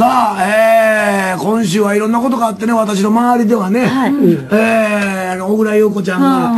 さあ、今週はいろんなことがあってね、私の周りではね、小倉優子ちゃんが、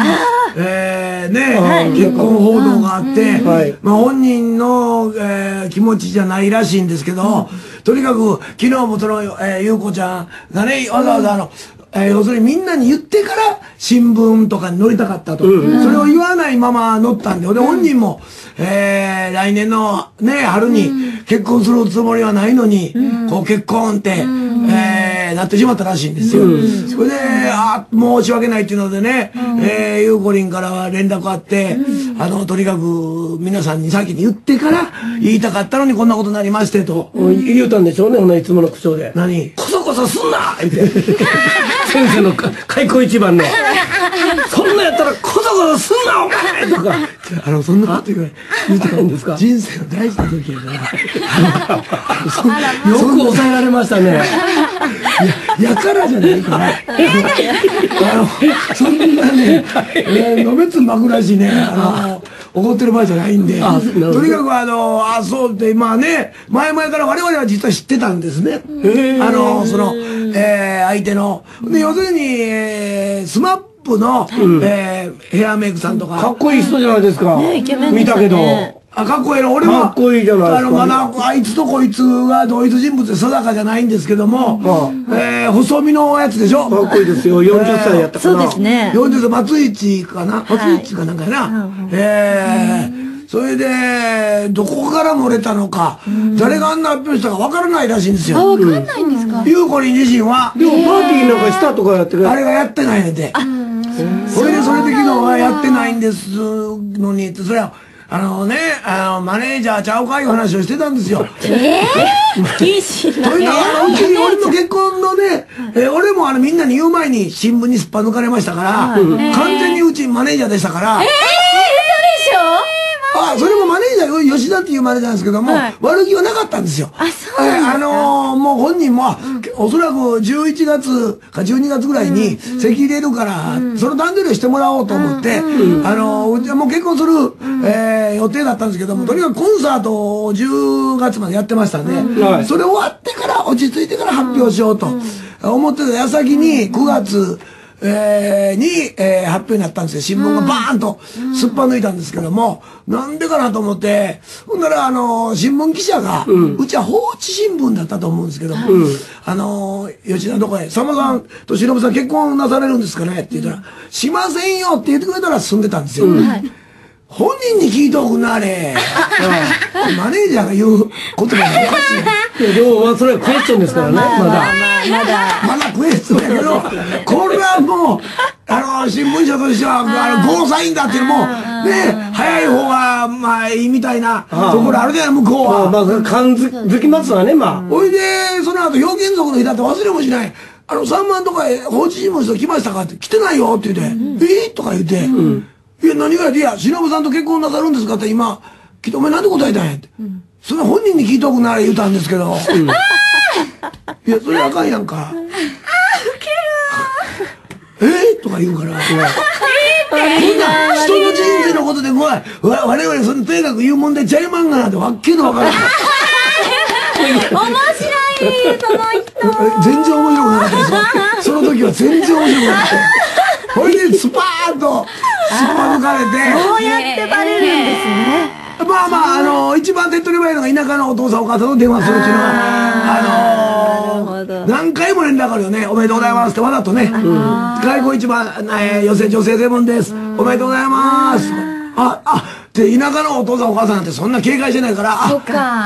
結婚報道があって、まあ本人の、気持ちじゃないらしいんですけど、とにかく昨日もその、優子ちゃんがね、わざわざ要するにみんなに言ってから新聞とかに載りたかったと。それを言わないまま載ったんで、本人も、来年のね、春に結婚するつもりはないのに、こう結婚って、なってしまったらしいんですよ。それで、申し訳ないっていうのでね、ゆうこりんからは連絡あって、とにかく皆さんに先に言ってから言いたかったのにこんなことになりましてと。 言うたんでしょうね、いつもの口調で。 何？ こそこそすんなって。先生の開口一番の。そんなやったらこそこそすんなお前とか。 そんなこと言ってたんですか？ 人生の大事な時やから。 よく抑えられましたね。 やからじゃないから。そんなね、のべつまくらしね、怒ってる場合じゃないんで。とにかくそうって、まあね、前々から我々は実は知ってたんですね。その、相手の。で、要するに、スマップの、ヘアメイクさんとか。 かっこいい人じゃないですか。見たけど。 かっこいいの。俺は、 かっこいいじゃないですか。 まだ、あいつとこいつが同一人物で定かじゃないんですけども、細身のやつでしょ。 かっこいいですよ。40歳やったかな。 そうですね。 40歳、松市かな。松市かなんかやな。それで、どこから漏れたのか、誰があんな発表したかわからないらしいんですよ。 わかんないんですか？ ゆうこりん自身は。 でもパーティーなんかしたとかやってる。 あれがやってないので。それでそれ的のはやってないんですのに、それは、マネージャーちゃうかいう話をしてたんですよ。 禁止な。 というのは、うちに俺の結婚のね、俺もみんなに言う前に新聞にすっぱ抜かれましたから、完全にうちマネージャーでしたから。 嘘でしょ？ それもマネージャー、吉田っていうマネージャーなんですけども、悪気はなかったんですよ。もう本人も、おそらく11月か12月ぐらいに籍入れるから、その段取りをしてもらおうと思って、もう結婚する、予定だったんですけども、とにかくコンサートを10月までやってましたんで、それ終わってから、落ち着いてから発表しようと思ってた矢先に9月、発表になったんですよ。新聞がバーンとすっぱ抜いたんですけども、なんでかなと思って、ほんなら新聞記者が、うちは放置新聞だったと思うんですけども、吉田のとこへ、さんまさんとしのぶさん結婚なされるんですかねって言ったら、しませんよって言ってくれたら進んでたんですよ。本人に聞いとくなれ。マネージャーが言うことがおかしい。 でも、それはクエスチョンですからね、まだクエスチョンやけど、これはもう、新聞社としては、ゴーサインだっていうのも、ね、早い方が、まあ、いいみたいなところあるじゃない、向こうは。 まあ、感づきますわね、まあ。 ほいで、その後、表現族の日だって忘れもしない。3万とかへ、放置新聞の人来ましたかって、来てないよって言って、とか言って、いや、何がやで、いや、しのぶさんと結婚なさるんですかって今、お前なんで答えたんやって。それ本人に聞いとくなら言うたんですけど。いや、それあかんやんか。ウケるとか言うから。そんな、人の人生のことで我々そのとにかく言う問題ちゃいまんがなってわっけのわからん。 面白い、その人。 全然面白くなかったですよ。その時は全然面白くなかった。ほいで、スパーンと、すっぱ抜かれて。 こうやってバレるんですね。 まあまあ、一番手っ取り早いのが田舎のお父さんお母さんの電話するうちの、何回も連絡あるよね。おめでとうございますってわざとね。開口一番、女性セブンです。おめでとうございます。で、田舎のお父さんお母さんなんてそんな警戒してないから、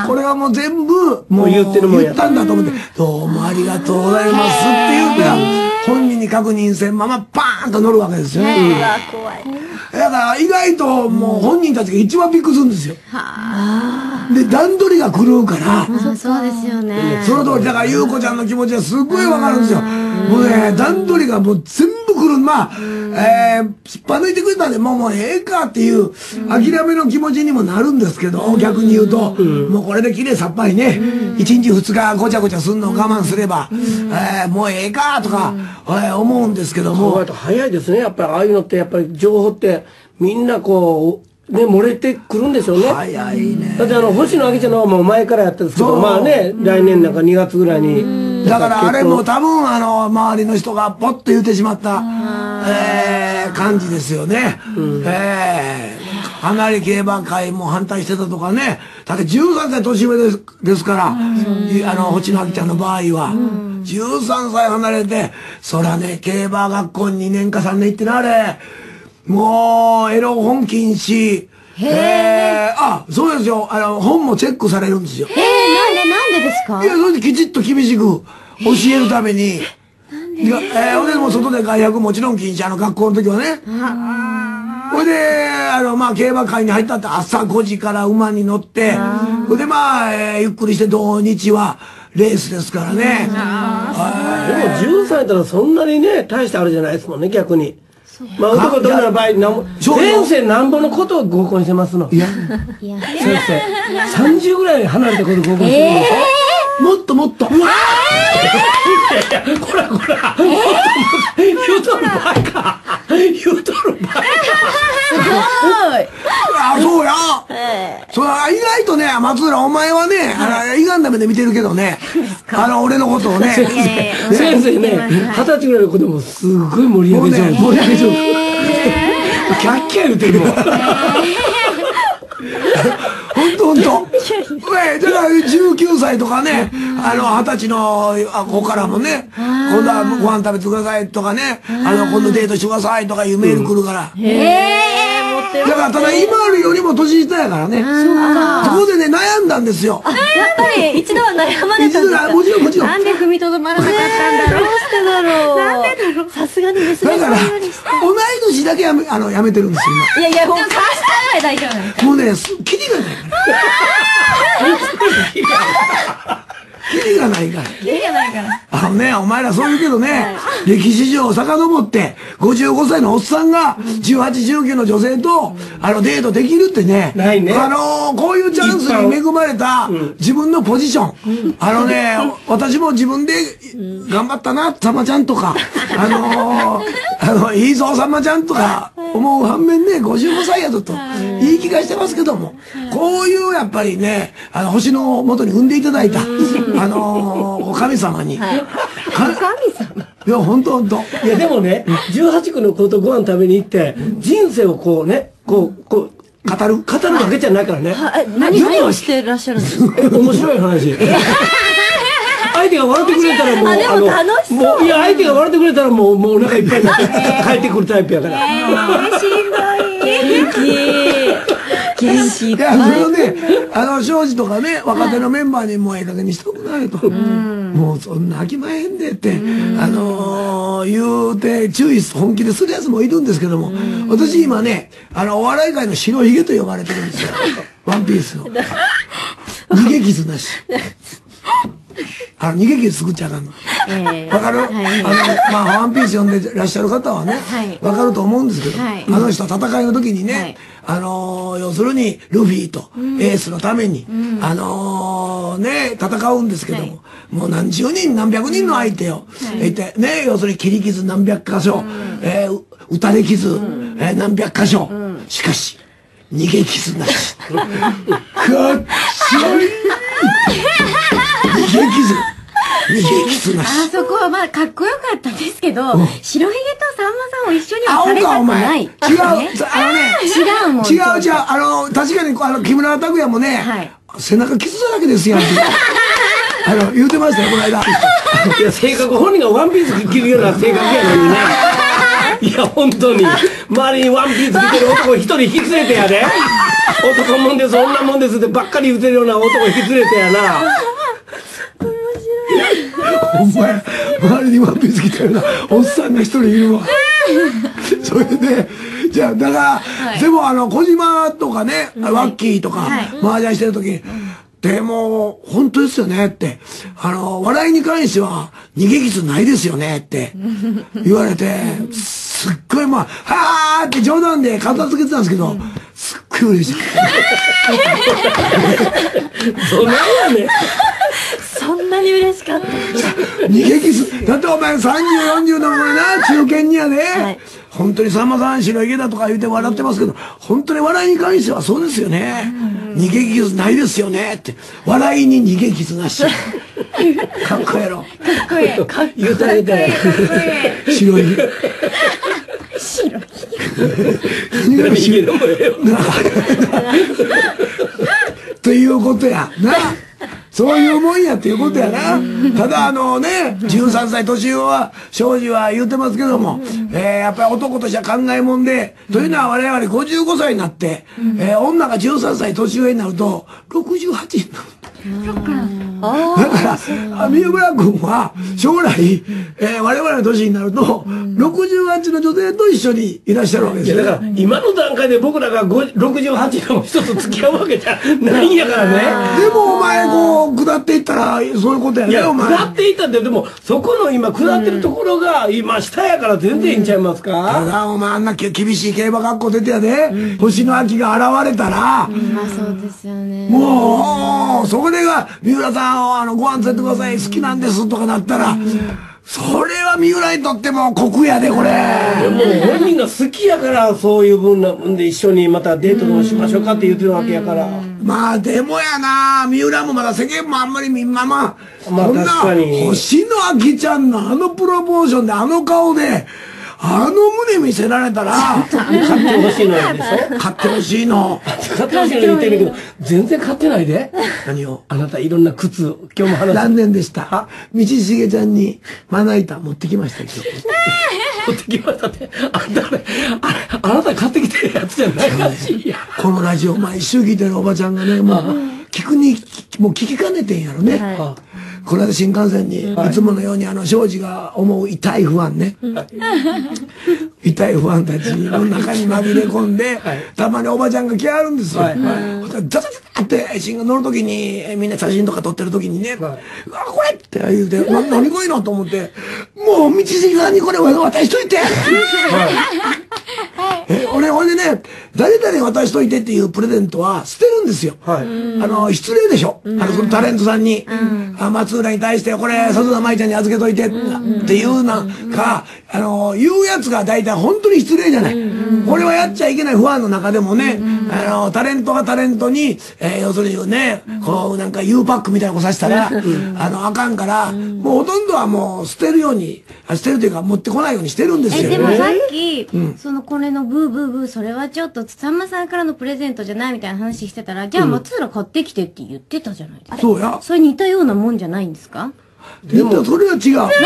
これはもう全部、もう言ったんだと思って、どうもありがとうございますって言うたら、本人に確認せんままパーンと乗るわけですよね。 怖い。 だから意外ともう本人たちが一番びっくりするんですよ。で、段取りが狂うから。 そうですよね。 その通り、だから優子ちゃんの気持ちはすごいわかるんですよ。もうね、段取りがもう全部来る。まあ、すっぱ抜いてくれたんで、もうええかっていう諦めの気持ちにもなるんですけど、逆に言うと、もうこれで綺麗さっぱりね、1日2日ごちゃごちゃすんのを我慢すれば、もうええかとか、思うんですけども。 早いですね。やっぱりああいうのって、やっぱり情報ってみんなこう、 ね、漏れてくるんでしょうね。 早いね。 だって星野明ちゃんの方はもう前からやってるんですけど、まあね、来年なんか2月ぐらいに。 だからあれも多分周りの人がポッと言ってしまった、感じですよね。離れ競馬会も反対してたとかね。だって13歳年上ですから、星野明ちゃんの場合は。13歳離れて、そらね、競馬学校に2年か3年行ってな、あれ。もう、エロ本禁止。そうですよ。本もチェックされるんですよ。 なんでですか？ いや、それできちっと厳しく教えるために。俺も外で外泊もちろん禁止、学校の時はね。ほいで、競馬会に入ったって朝5時から馬に乗って、ほいでゆっくりして土日はレースですからね。でも13歳だったらそんなにね、大してあれじゃないですもんね、逆に。まあ男と女の場合、先生なんぼのことを合コンしてますの。いや、先生、30ぐらい離れたこと合コンしてるんでしょ？ もっともっと。 こらこら。言うとる場合か。言うとる場合か。 すごい。 そうや。そら、意外とね、松浦、お前はね、いがんだ目で見てるけどね、俺のことをね。 先生ね、20歳ぐらいの子供すっごい盛り上げちゃう。盛り上げちゃう。キャッキャ言うてるもん。ほんと。だから19歳とかね、20歳の子からもね、今度はご飯食べてくださいとかね、今度デートしてくださいとかいうメール来るから。だからただ今よりも年下やからね。そこでね、悩んだんですよ。 やっぱり一度は悩まれたんですか？ もちろんもちろん。 なんで踏みとどまらなかったんだろう。どうしてだろう。なんでだろう。さすがに娘さんよりして。 同い年だけやめてるんですよ、 今。いや、もう貸したら大丈夫なんです。 もうね、キリがないから。キリがないから。 キリがないから。 お前らそう言うけどね、歴史上遡って、55歳のおっさんが、18、19の女性と、デートできるってね、 ないね。 こういうチャンスに恵まれた、自分のポジション。私も自分で、頑張ったな、さんまちゃんとか、いいぞ、さんまちゃんとか、思う反面ね、55歳やぞと、言い聞かしてますけども、こういうやっぱりね、星の元に産んでいただいた、神様に。神様？ いや、ほんと。 いや、でもね、18区の子とご飯食べに行って、人生をこうね、語るわけじゃないからね。 何をしてらっしゃるんですか？ 面白い話。相手が笑ってくれたらもう、 でも楽しそう。 いや、相手が笑ってくれたらもうお腹いっぱいになって帰ってくるタイプやから。 しんどい。元気いっぱい。 いや、それをね、庄司とかね、若手のメンバーにもうええ加減にしとくなよと。もうそんな飽きまへんでって、言うて注意本気でするやつもいるんですけども、私今ね、お笑い界の白ひげと呼ばれてるんですよ。ワンピースの。逃げ傷なし。逃げ傷作っちゃあかんの。わかる？ワンピース読んでらっしゃる方はね、わかると思うんですけど、人は戦いの時にね、要するに、ルフィとエースのために、戦うんですけども、もう何十人、何百人の相手を、ね、要するに切り傷何百箇所、撃たれ傷、何百箇所、しかし、逃げ傷なし。かっちょいい逃げ傷なし。 あそこはまあかっこよかったですけど、白ひげとさんまさんを一緒にはされたくない。 違うもん。違う。確かに木村拓哉もね、背中傷だらけですやんって。言うてましたよ、この間。 いや、性格、本人がワンピース着るような性格やのにね。いや、本当に。周りにワンピース着てる男一人引き連れてやで。男もんです、女もんですってばっかり言うてるような男引き連れてやな。 お前、周りにワンピース着てるな、おっさんが一人いるわ。それで、じゃあ、だから、でも小島とかね、ワッキーとか、麻雀してる時に、でも、本当ですよねって、笑いに関しては、逃げ傷ないですよねって言われて、すっごいはーって冗談で片付けてたんですけど、すっごい嬉しい。 そんなんやね。 そんんなに嬉しかった。 逃げキス。だってお前30、40のこれな、中堅にやで。本当にさんまさん、白池だとか言うて笑ってますけど、本当に笑いに関してはそうですよね。逃げキスないですよねって。笑いに逃げキスなし。かっこええろ。 かっこいい。言うたら言うたら。 白い。 白い。 何逃げでもええよ。ということや。な。そういうもんやっていうことやな。ただ13歳年上は、庄司は言うてますけども、やっぱり男としては考えもんで、というのは我々55歳になって、女が13歳年上になると、68になる。だから、三村君は、将来、我々の年になると、68の女性と一緒にいらっしゃるわけですよ。 だから、今の段階で僕らが68の人と付き合うわけじゃないんやからね。 でもお前、下っていったら、そういうことやね、お前。 下っていったって、でも、そこの今、下ってるところが、今、下やから全然いいんちゃいますか？ ただ、お前、あんな厳しい競馬学校出てやで、星野秋が現れたら、 まあそうですよね。 もう、そこでが、三浦さんをご飯連れてください、好きなんですとかなったら、それは三浦にとっても酷やで、これ。 でも本人が好きやから、そういう分で一緒にまたデートでもしましょうかって言ってるわけやから。 まあ、でもやな、三浦もまだ世間もあんまりまあ確かに。 星野秋ちゃんのプロポーションで顔で、胸見せられたら、 買ってほしいのやでしょ？ 買ってほしいの。 買ってほしいの言ってるけど、全然買ってないで。 何を？ あなたいろんな靴、今日も話残念でした。道重ちゃんにまな板持ってきました、今日。 持ってきましたって。あなた買ってきてるやつじゃないらしいや。 このラジオ毎週聞いてるおばちゃんがね、もう、もう聞きかねてんやろね。この間新幹線に、いつものように庄司が思う痛い不安ね。痛い不安たちの中に紛れ込んで、たまにおばちゃんが来はるんですよ。ザザザザって新幹線乗るときに、みんな写真とか撮ってるときにね、うわ、これって言うて、何こういうのと思って、もう道重さんにこれ渡しといて。俺、ほんでね、誰々渡しといてっていうプレゼントは捨てるんですよ。失礼でしょ。そのタレントさんに、松浦に対して、これ、笹田舞ちゃんに預けといてっていうなんか、言うやつが大体本当に失礼じゃない。これはやっちゃいけない不安の中でもね、タレントがタレントに、要するにね、なんか U パックみたいなことさせたら、あかんから、もうほとんどはもう捨てるように、捨てるというか持ってこないようにしてるんですよ。 でもさっき、これのブーブーブー、それはちょっと、さんまさんからのプレゼントじゃないみたいな話してたら、じゃあ松浦買ってきてって言ってたじゃないですか。 そうや。 それ似たようなもんじゃないんですか？ でも、それは違う。 何が違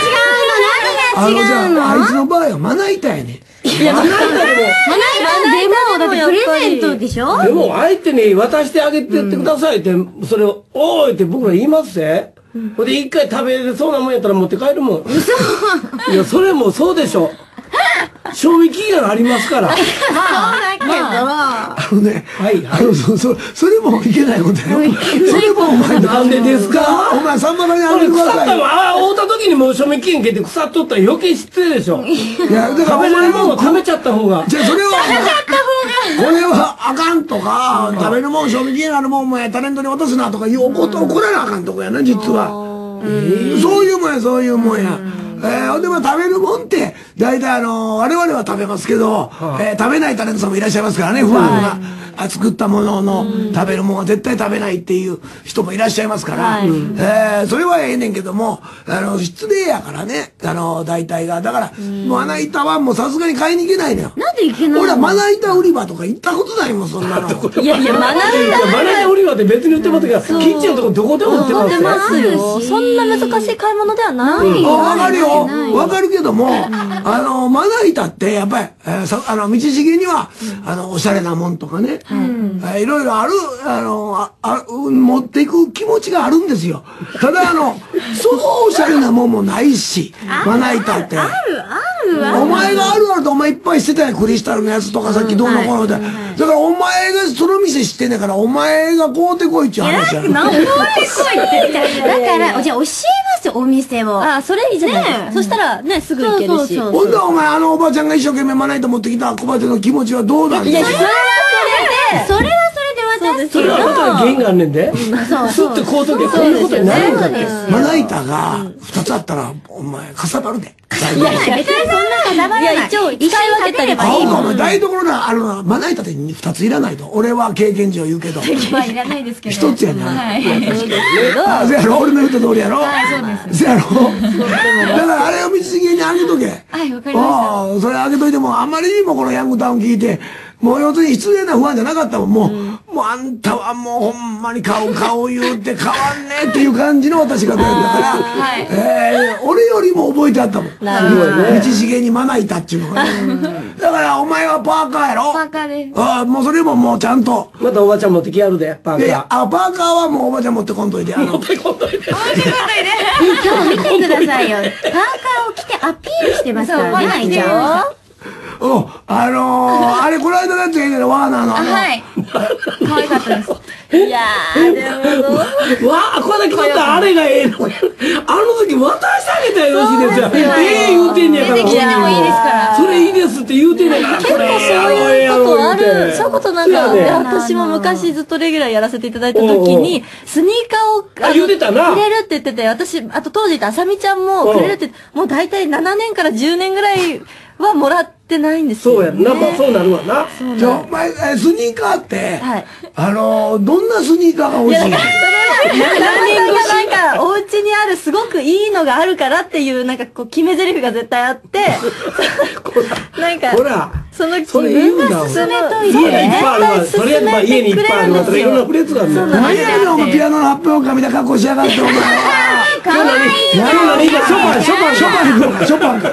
うの？ あいつの場合はまな板やね。 いや、まな板でも、だってプレゼントでしょ？ でも、相手に渡してあげてってくださいって、それを、おーいって僕ら言いますぜ。ほんで、一回食べれそうなもんやったら持って帰るもん。嘘。いや、それもそうでしょ。賞味期限ありますから。そうだけど。 それもいけないことだよ。それもお前なんでですか？ お前、さんまさんにあげてください。 腐ったもん、会うた時にもう賞味期限切って腐っとったら余計失礼でしょ。いや、だから食べれるものを食べちゃった方が。 じゃあ、それは、これはあかんとか、食べるもん、賞味期限あるもん、タレントに渡すなとかいう怒らなあかんとこやな、実は。そういうもんや、そういうもんや。でも食べるもんって、大体我々は食べますけど、食べないタレントさんもいらっしゃいますからね、不安が。作ったものの食べるもんは絶対食べないっていう人もいらっしゃいますから、それはええねんけども、失礼やからね、大体が。だから、まな板はもうさすがに買いに行けないのよ。 なんで行けないの？ 俺はまな板売り場とか行ったことないもん、そんなの。 いやいや、まな板売り場って別に売ってますけど、キッチンのとこどこでも売ってますよ。そんな難しい買い物ではない。 わかるよ。わかるけども、まな板ってやっぱり、道重には、おしゃれなもんとかね、いろいろある、持っていく気持ちがあるんですよ。ただそうおしゃれなもんもないし、まな板って。ある。お前があるとお前いっぱいしてたやん、クリスタルのやつとかさっきどうのこうので。だからお前がその店知ってんねんから、お前が買うてこいっちゅう話やん。 買うてこいって。だから、じゃあ教えますよ、お店を。あ、それいいじゃない。そしたらね、すぐ行けるし。 ほんでお前おばちゃんが一生懸命まな板持ってきた小鉢の気持ちはどうなんですか？ それはそれで渡すそれはまた原因があんねんで。スッてこうときはこういうことになるんだって。 まな板が2つあったら、お前、かさばるで。 いや、別にそんなかさばらない。いや、一応、使い分けたりばいいもん。 台所の、まな板って2ついらないと。俺は経験上言うけど。 まあ、いらないですけど。 1つやな。 はい。そうですけど。 せやろ、俺の言った通りやろ。 はい、そうです。 せやろ。だからあれを道次元にあげとけ。 はい、わかりました。 それあげといても、あんまりにもこのヤングタウン聞いて、もう要するに失礼な不安じゃなかったもん。もうあんたはもうほんまに顔言うて変わんねえっていう感じの私が出るんだから、俺よりも覚えてあったもん。 なるほどね。 道重にまな板っていうのがね。だからお前はパーカーやろ。 パーカーです。 もうそれももうちゃんと。 またおばちゃん持ってきやるで、パーカー。 パーカーはもうおばちゃん持ってこんといて。 持ってこんといて。 今日見てくださいよ。パーカーを着てアピールしてますからね、愛ちゃん。 あれ、この間のやつがいいんだよ、ワーナーのはい。可愛かったです。いやー、でもこれだけまたあれがええの。あの時渡してあげたらよろしいですよ。言うてんねやから。 出てきてもいいですから。 それいいですって言うてんねやから。 結構そういうことある。そういうことなんか、私も昔ずっとレギュラーやらせていただいた時に、スニーカーを言うてたな。 くれるって言ってて、私、あと当時いたあさみちゃんもくれるって、もう大体7年から10年ぐらいはもらってないんですよ。 そうやんな。そうなるわな。 じゃあ、お前、スニーカーって、どんなスニーカーが欲しいの？ それは、なんか、お家にあるすごくいいのがあるからっていう、なんかこう、決め台詞が絶対あって、なんか、 ほら、 そのそれ言うんだもん。 自分が勧めといて、 家にいっぱいあるわ。とりあえずまあ家にいっぱいあるわ。いろんなフレーズがあるんだよ。 何やねん、お前ピアノの発表会みたいな格好しやがって、お前は。 かわいい。 今日何ショパン行くのか、ショパンか。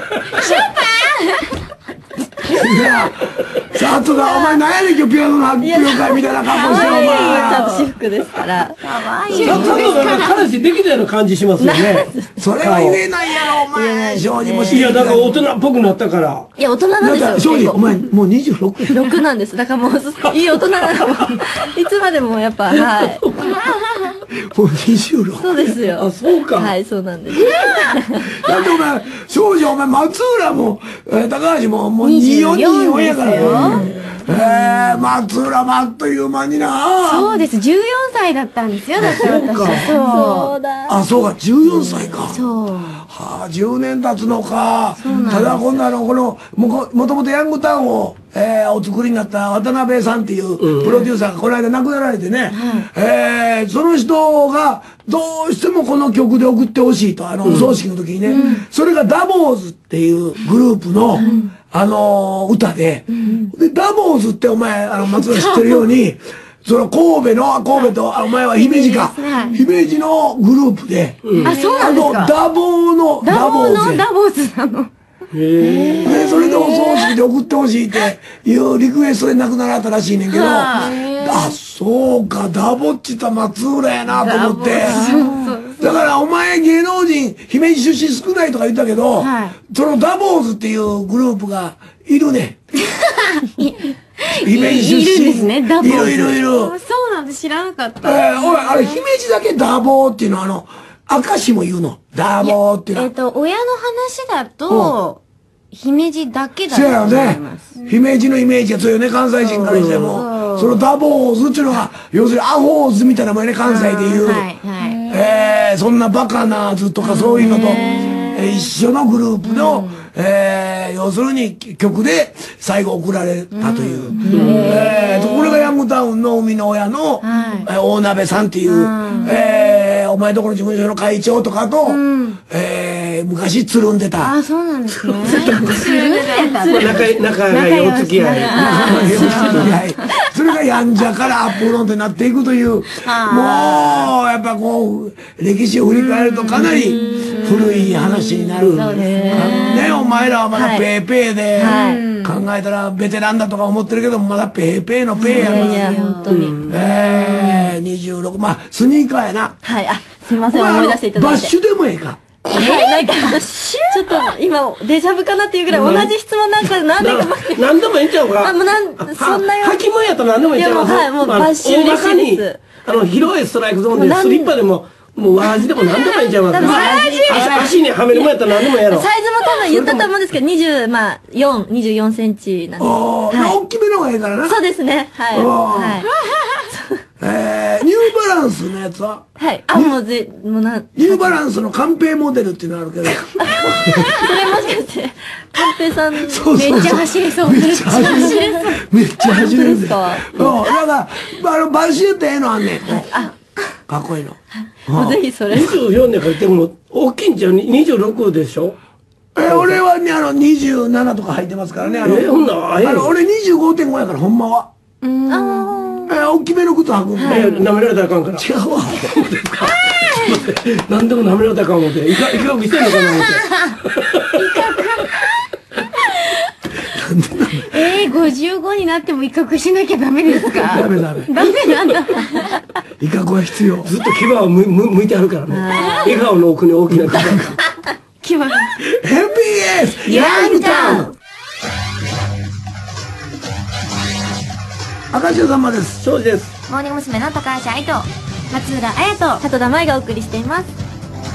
いや、さあとだ、お前何やねん今日ピアノの発表会みたいな格好して、お前。 ちゃんと私服ですから。 かわいい。 ちょっと彼氏できたような感じしますよね。 それは言えないやろ、お前。庄司もいや、だから大人っぽくなったから。 いや、大人なんですよ。 庄司、お前、もう26。 6なんです。だからもう、いい大人なの。いつまでもやっぱ、はい。 もう26。 そうですよ。 あ、そうか。 はい、そうなんです。 だってお前、庄司、お前、松浦も、高橋も、もう24やから。松浦もあっという間にな。 そうです。14歳だったんですよ。だって私。 そうだ。 あ、そうか、14歳か。 そう。 はあ、10年経つのか。ただ、今度この、もともとヤングタウンを、お作りになった渡辺さんっていうプロデューサーがこの間亡くなられてね、その人がどうしてもこの曲で送ってほしいと、お葬式の時にね、それがダボーズっていうグループの、歌で、で、ダボーズってお前、松浦知ってるように、その神戸と、お前は姫路か。姫路のグループで、 あ、そうなんですか。 ダボーのダボーズ。 ダボーズなの。 で、それでお葬式で送ってほしいっていうリクエストで亡くなられたらしいねんけど、あ、そうか、ダボっちた松浦やなと思って。だからお前芸能人、姫路出身少ないとか言ったけど、そのダボーズっていうグループがいるね。姫路出身。 いるんですね、ダボーズ。 いる。 そうなんです、知らなかった。 おい、あれ、姫路だけダボーっていうの明石も言うの。ダボーっていうの。 親の話だと、姫路だけだと思います。 姫路のイメージが強いよね、関西人からしても。そのダボーズっていうのは、要するにアホーズみたいなもんね、関西で言う。そんなバカなーズとかそういうのと一緒のグループの、要するに曲で最後送られたという。これがヤングタウンの生みの親の大鍋さんっていう、お前とこの事務所の会長とかと、昔つるんでた。 あ、そうなんですね。 仲がいいお付き合い。 それがやんじゃからアップロンってなっていくという、もう、やっぱこう、歴史を振り返るとかなり古い話になる。ね、お前らはまだペーペーで、考えたらベテランだとか思ってるけど、まだペーペーのペーやから。 いや、本当に。 26、まあ、スニーカーやな。 はい、あ、すいません、思い出していただいて。 バッシュでもええか。 なんか、ちょっと今、デジャブかなっていうぐらい同じ質問なんか何年か前に。 何でもいいんちゃうか。 あ、もうそんなよ。 履物やったら何でもいいんちゃうか。 いや、もう、はい、もうバッシュ嬉しいです。 広いストライクゾーンでスリッパでも、もうワージでも何でもいいんちゃうか。足にはめるもんやったら何でもやろ。 サイズも多分言ったと思うんですけど、24センチなんで。 大きめの方がいいからな。 そうですね。はい。はい。 ニューバランスのやつははい。あ、もうニューバランスのカンペイモデルっていうのあるけど。それもしかして、カンペイさん、めっちゃ走れそう。 めっちゃ走れる。めっちゃ走れるんですか。だから、バシュってええのあんねん。かっこいいの。 ぜひそれ。 24年から言っても、大きいんじゃん、26でしょ。 俺はね、27とか入ってますからね。 ほんなら、 俺 25.5 やから、ほんまは。大きめの靴履くんで。 舐められたらあかんから。 違うわ。 何でも舐められたらあかん思って。いかくしてんのかな思って。 55になっても威嚇しなきゃダメですか？ ダメ。ダメなんだ。 威嚇は必要。 ずっと牙を向いてあるからね。笑顔の奥に大きな牙が。 MBS ヤングタウン。明石家さんまです。 庄司です。 モーニング娘。の高橋愛と松浦彩と鳩田舞がお送りしています。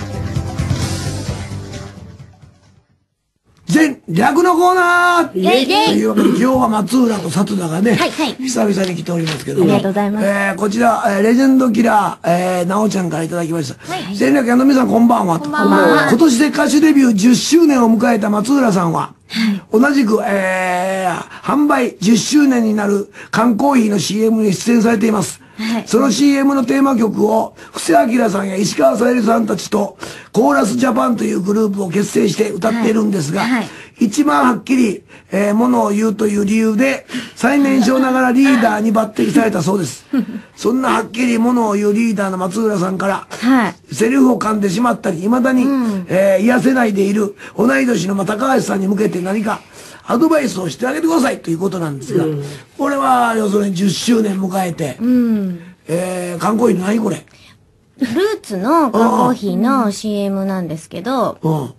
全略のコーナーというわけで今日は松浦と里田がね、久々に来ておりますけども、 ありがとうございます。 こちら、レジェンドキラー、なおちゃんからいただきました。戦略家の皆さんこんばんは。今年で歌手デビュー10周年を迎えた松浦さんは、同じく、販売10周年になる缶コーヒーの CM に出演されています。その CM のテーマ曲を布施明さんや石川さゆりさんたちとコーラスジャパンというグループを結成して歌っているんですが、一番はっきり、ものを言うという理由で最年少ながらリーダーに抜擢されたそうです。そんなはっきりものを言うリーダーの松浦さんから、セリフを噛んでしまったり未だに、癒せないでいる同い年の高橋さんに向けて何かアドバイスをしてあげてくださいということなんですが、これは要するに10周年迎えて、缶コーヒーの何これルーツの缶コーヒーの CM なんですけど、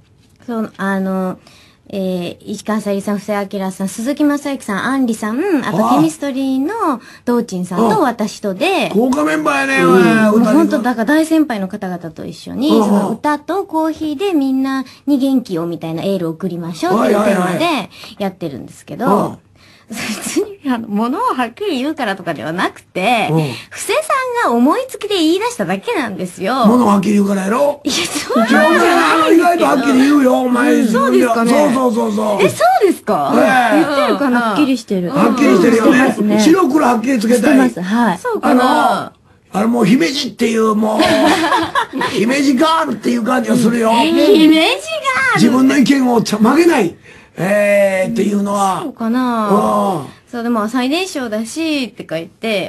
石川さゆりさん、布施明さん、鈴木雅之さん、杏里さん、あとケミストリーの道珍さんと私とで、 豪華メンバーやね、 本当だから大先輩の方々と一緒に、その歌とコーヒーでみんなに元気をみたいなエールを送りましょうっていうテーマでやってるんですけど、別に物をはっきり言うからとかではなくて、布施さんが思いつきで言い出しただけなんですよ。 物をはっきり言うからやろ？ いや、そうなんじゃない。意外とはっきり言うよ、お前。 そうですかね。 そう。 そうですか？言ってるかな？ はっきりしてる。 はっきりしてるよね。白黒はっきりつけたい。 してます、はい。 そうかな？ もう姫路っていう、もう、姫路ガールっていう感じがするよ。 姫路ガール自分の意見を曲げない。っていうのは。 そうかな？そう、でも最年少だし、ってか言って、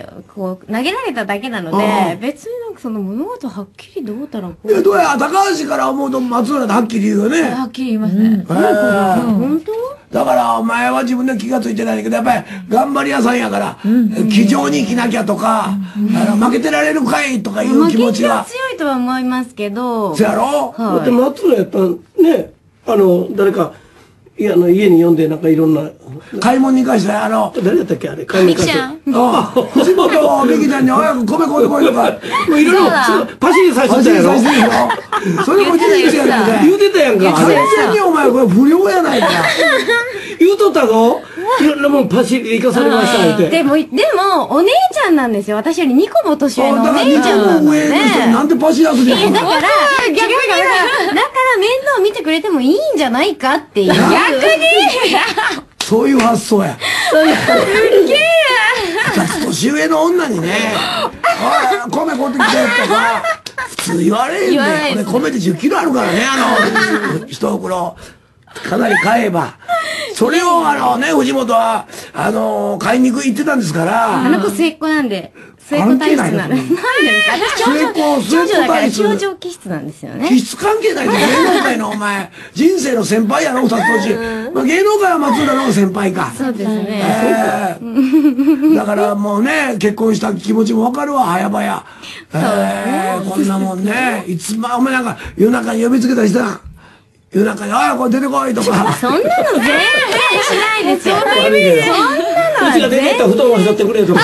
こう、投げられただけなので、別になんかその物事はっきりどうたらこう。 どうや、高橋から思うと松浦ではっきり言うよね。 はっきり言いますね。本当？ だからお前は自分で気がついてないんだけど、やっぱり頑張り屋さんやから、気丈に生きなきゃとか、負けてられるかいとかいう気持ちが。 負け強いとは思いますけど。 そうやろ？ だって松浦やったらね、誰か、家に呼んでなんかいろんな。 買い物に行かして、誰だったっけあれ、買い物に行かして。 藤本美貴ちゃんに早く米買うてこいとか、 もういろいろ、パシリさせてたやろ。 それも事実やないか。 言うてたやんか。 完全にお前これ不良やないか。 言うとったぞ。いろんなもんパシリ行かされました、って。 でも、お姉ちゃんなんですよ。私より2個も年上のお姉ちゃんなんで。 なんでパシらすねん。 だから、面倒見てくれてもいいんじゃないかっていう。逆にそういう発想や。 すっげえ私年上の女にね、米買ってきてとか、普通言われんねん。これ米で10キロあるからね、一袋。かなり買えば。それを藤本は、買いに行ってたんですから。 あの子末っ子なんで。末っ子体質なんで。なんでですか？私長女だから長女気質なんですよね。 気質関係ないで、芸能界のお前、人生の先輩やろ、二つ年。芸能界は松浦の方が先輩か。 そうですね。 だからもうね、結婚した気持ちもわかるわ、早々。こんなもんね、お前なんか夜中に呼びつけたりした夜中に、これ出てこいとか。 そんなの全然しないですよ。そんなのうちが出てったら布団を拾ってくれとか。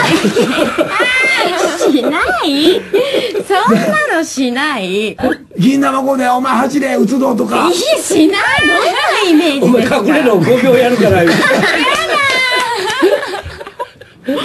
しないそんなのしない。 銀だまこでお前8で打つぞとか。 しない。どんなイメージお前隠れの5秒やるから。 し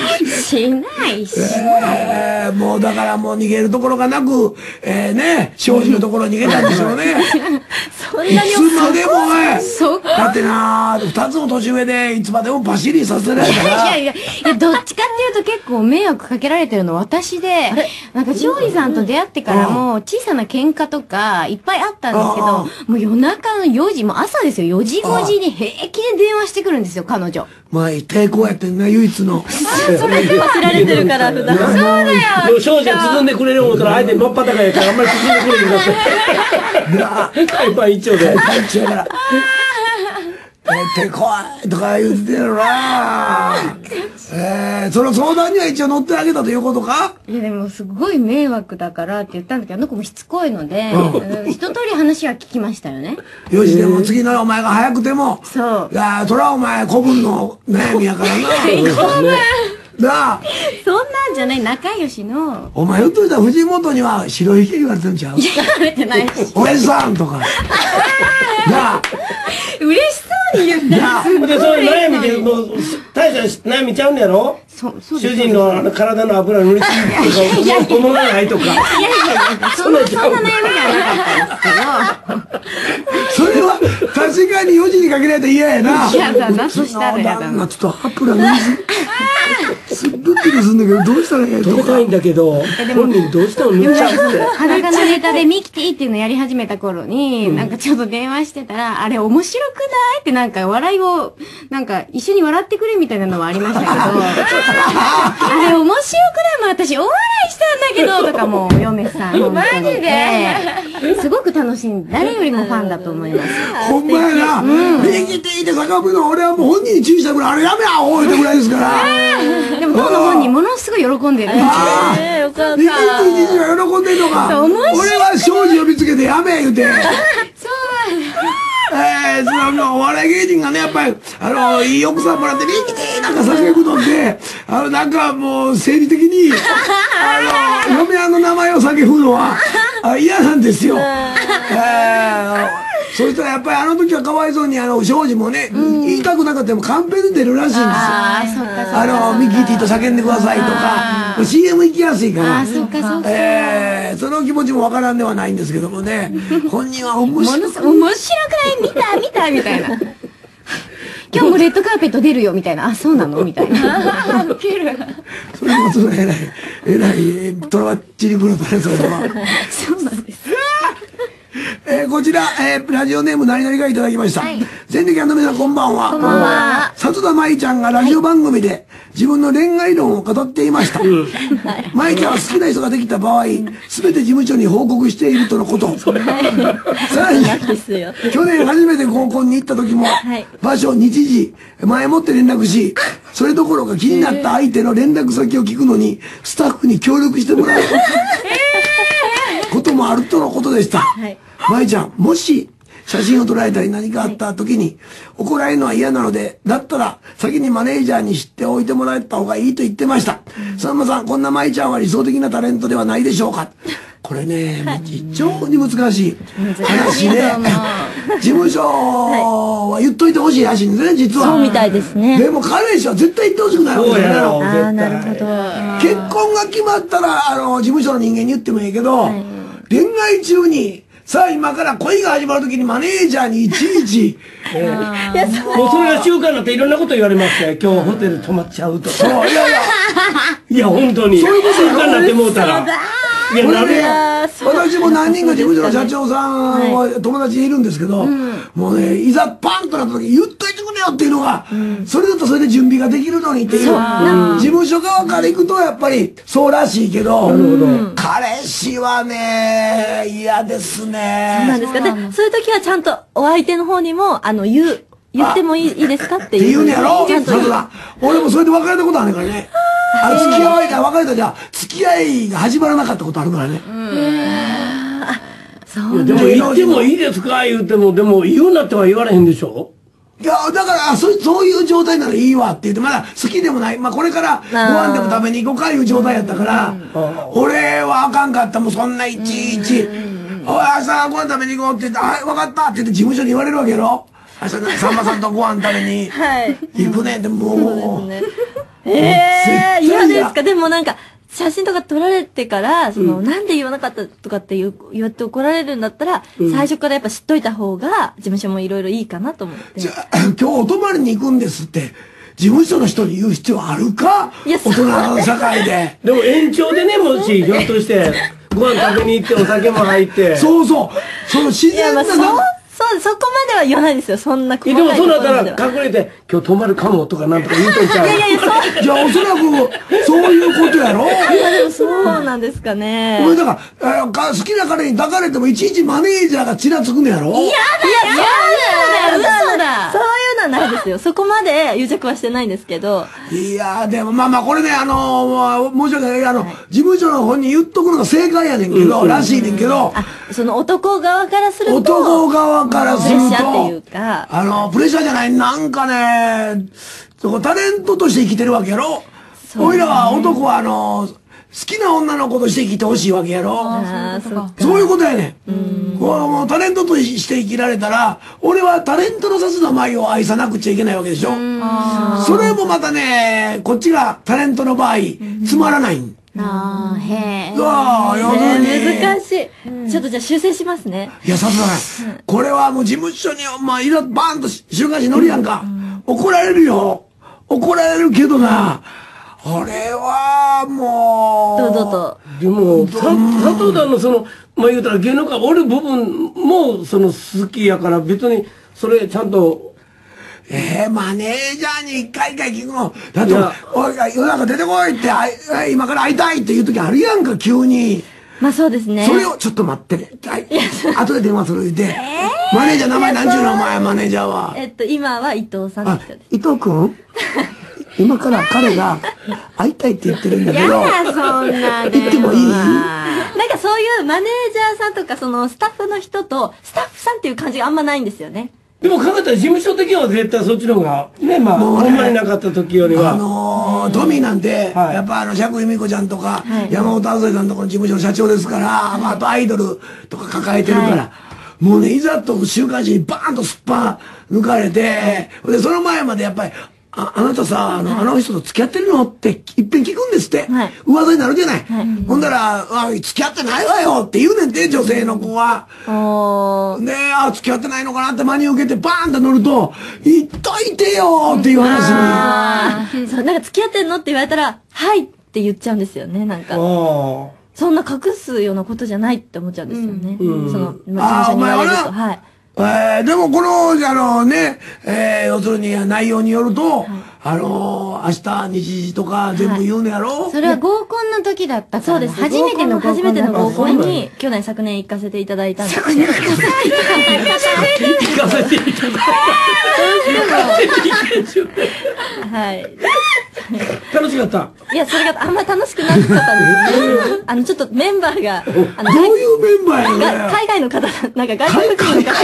しないし。 もうだからもう逃げるところがなく、ね、庄司のところに逃げたんでしょうね。 そんなにいつまでもだってな、二つも年上でいつまでもパシリさせられたら。 いや、どっちかっていうと結構迷惑かけられてるの私で、なんか庄司さんと出会ってからも小さな喧嘩とかいっぱいあったんですけど、もう夜中の4時、もう朝ですよ、4時5時に平気で電話してくるんですよ、彼女。 まあ、抵抗やってんな、唯一の。 それで忘れられてるから、普段。 そうだよ。 でも庄司は包んでくれる思ったら、相手真っ裸やからあんまり包んでくれるんだって。海パン一丁で。 海一丁から。てこいとか言ってるな。その相談には一応乗ってあげたということか？ いやでもすごい迷惑だからって言ったんだけど、あの子もしつこいので、一通り話は聞きましたよね。 よし、でも次のお前が早くても、 そう。 いや、そらお前古文の悩みやからな。なあ。 そんなんじゃない、仲良しの。 お前ひょっとしたら藤本には白ひげ言われてるんちゃう？ 言われてないし。 おやじさんとか。なあ。 嬉しそうに言ってる。 で、そういう悩みで、もう、大した悩みちゃうんやろ？ そう主人の体の油塗りすぎとか、物がないとか。いやそんな悩みじゃなかったんですけど。それは、確かに4時にかけられたら嫌やな。 嫌だな、そしたら嫌だな。 ちょっとハプラ塗りすぎ。ドッキリするんだけど、どうしたらいいの？ 止めたいんだけど、本人どうしても塗っちゃうって。 裸のネタでミキティっていうのやり始めた頃に、なんかちょっと電話してたら、あれ面白くないってなんか笑いを、なんか一緒に笑ってくれみたいなのはありましたけど、あれ面白くないもん、私大笑いしたんだけど、とかもう嫁さん。マジですごく楽しんで、誰よりもファンだと思います。 ほんまやな。ミキティって坂部の俺はもう本人に注意したぐらい、あれやめやおいってぐらいですから。 でも当の本人ものすごい喜んでる。 よかった。 ミキティが喜んでんのか。俺は庄司呼びつけてやめ言うて。そのお笑い芸人がね、やっぱり、いい奥さんもらって、ミキティなんか叫ぶのって、なんかもう、生理的に、嫁の名前を叫ぶのは、嫌なんですよ。そしたらやっぱりあの時はかわいそうに庄司もね、言いたくなかったもカンペで出るらしいんですよ。ミキティと叫んでくださいとか、CM 行きやすいから。その気持ちもわからんではないんですけどもね、本人は面白くない見たみたいな。今日もレッドカーペット出るよみたいな。あ、そうなのみたいな。ウケる。 それもその偉い、トラバッチリグループね、それは。 そうなんです。 こちら、ラジオネーム何々がいただきました。前歴の皆さんこんばんは。 こんばんは。 里田舞ちゃんがラジオ番組で自分の恋愛論を語っていました。舞ちゃんは好きな人ができた場合、すべて事務所に報告しているとのこと。さらに、去年初めて合コンに行った時も、場所、日時、前もって連絡し、それどころか気になった相手の連絡先を聞くのに、スタッフに協力してもらうこともあるとのことでした。舞ちゃん、もし写真を撮られたり何かあった時に怒られるのは嫌なので、だったら先にマネージャーに知っておいてもらった方がいいと言ってました。さんまさん、こんな舞ちゃんは理想的なタレントではないでしょうか。これね、非常に難しい話で、事務所は言っといてほしいらしいんですね、実は。 そうみたいですね。 でも彼氏は絶対言ってほしくないわけですよ。 なるほど。 結婚が決まったら、事務所の人間に言ってもいいけど、恋愛中に、さあ今から恋が始まるときにマネージャーにいちいち、 もうそれが習慣になっていろんなこと言われますね。今日ホテル泊まっちゃうとか。そう、いや本当に。そういうこと習慣になってもうたら。いや、なる私も何人か事務所の社長さんは友達にいるんですけど、もうね、いざパンとなった時言っといてくれよっていうのが、それだとそれで準備ができるのにっていう、事務所側から行くとやっぱりそうらしいけど、彼氏はね、嫌ですね。 そうなんですか。で、そういう時はちゃんとお相手の方にも、言ってもいいですかっていう。 言うねやろ？そうだ。俺もそれで別れたことあるからね。付き合いが別れたじゃ、付き合いが始まらなかったことあるからね。 そうでも言ってもいいですか言っても、でも言うなっては言われへんでしょ？ いや、だから、そういう状態ならいいわって言って、まだ好きでもない。まあこれからご飯でも食べに行こうかいう状態やったから、俺はあかんかった。もうそんないちいち、おい、明日ご飯食べに行こうって言って、はい、分かったって言って事務所に言われるわけやろ？ 明日さんまさんとご飯食べに行くねんで、もう。 嫌ですか？でもなんか、写真とか撮られてから、なんで言わなかったとかって言って怒られるんだったら、最初からやっぱ知っといた方が、事務所もいろいろいいかなと思って。 じゃあ、今日お泊まりに行くんですって、事務所の人に言う必要あるか？大人の社会で。 でも延長でね、もし、ひょっとして、ご飯食べに行ってお酒も入って。 そうそう。その自然な。 そこまでは言わないですよ、そんな細かい。でもそうなったら隠れて、今日泊まるかもとかなんとか言うとんちゃう。 いや、 じゃあおそらく、そういうことやろ？ いや、でもそうなんですかね。 俺だから、好きな彼に抱かれてもいちいちマネージャーがちらつくのやろ？ いや、嘘だ。そういうのはないですよ。そこまで癒着はしてないんですけど。 いや、でもまあこれね、申し訳ない、事務所の方に言っとくのが正解やねんけど、らしいねんけど。 その男側からすると。 男側からすると。 プレッシャーっていうか。 プレッシャーじゃない、なんかね、タレントとして生きてるわけやろ？おいらは男は好きな女の子として生きてほしいわけやろ？そういうことやねん。もうタレントとして生きられたら、俺はタレントのさす名前を愛さなくちゃいけないわけでしょ？それもまたね、こっちがタレントの場合、つまらないん。 へえ。難しい。ちょっとじゃあ修正しますね。 いや、さすがね。これはもう事務所に、バーンと週刊誌乗るやんか。怒られるよ。怒られるけどな。俺は、もう。 どうぞと。 でも、佐藤さんの言うたら芸能界おる部分も、好きやから、別に、それちゃんと、 マネージャーに一回聞くの。だって、おい、夜中出てこいって、今から会いたいっていう時あるやんか、急に。 まあそうですね。 それをちょっと待ってね。後で電話するで。マネージャー名前何ちゅうのお前、マネージャーは。 今は伊藤さんって人です。 伊藤くん今から彼が会いたいって言ってるんだけど。 そんな言ってもいい？ なんかそういうマネージャーさんとか、スタッフの人と、スタッフさんっていう感じがあんまないんですよね。 でも考えたら事務所的には絶対そっちの方が、ね、ほんまになかった時よりは。 トミーなんて、やっぱ釈由美子ちゃんとか、山本あずささんとこの事務所の社長ですから、あとアイドルとか抱えてるから、もうね、いざと週刊誌にバーンとすっぱ抜かれて、で、その前までやっぱり、あなたさ、あの人と付き合ってるのっていっぺん聞くんですって。噂になるじゃない。ほんだら、付き合ってないわよって言うねんて、女性の子は。で、付き合ってないのかなって真に受けてバーンと乗ると、言っといてよっていう話に。そう、なんか付き合ってんのって言われたら、はいって言っちゃうんですよね、なんか。そんな隠すようなことじゃないって思っちゃうんですよね。事務所に言われると。はい。 でもこの、要するに内容によると、明日日時とか全部言うのやろ？ それは合コンの時だったから。 そうです。初めての合コンに、昨年行かせていただいたんです。 行かせていただいた。 はい。 楽しかった。 いや、それがあんまり楽しくなかったんです。ちょっとメンバーが、 どういうメンバーやね海外の方、なんか外国人の方、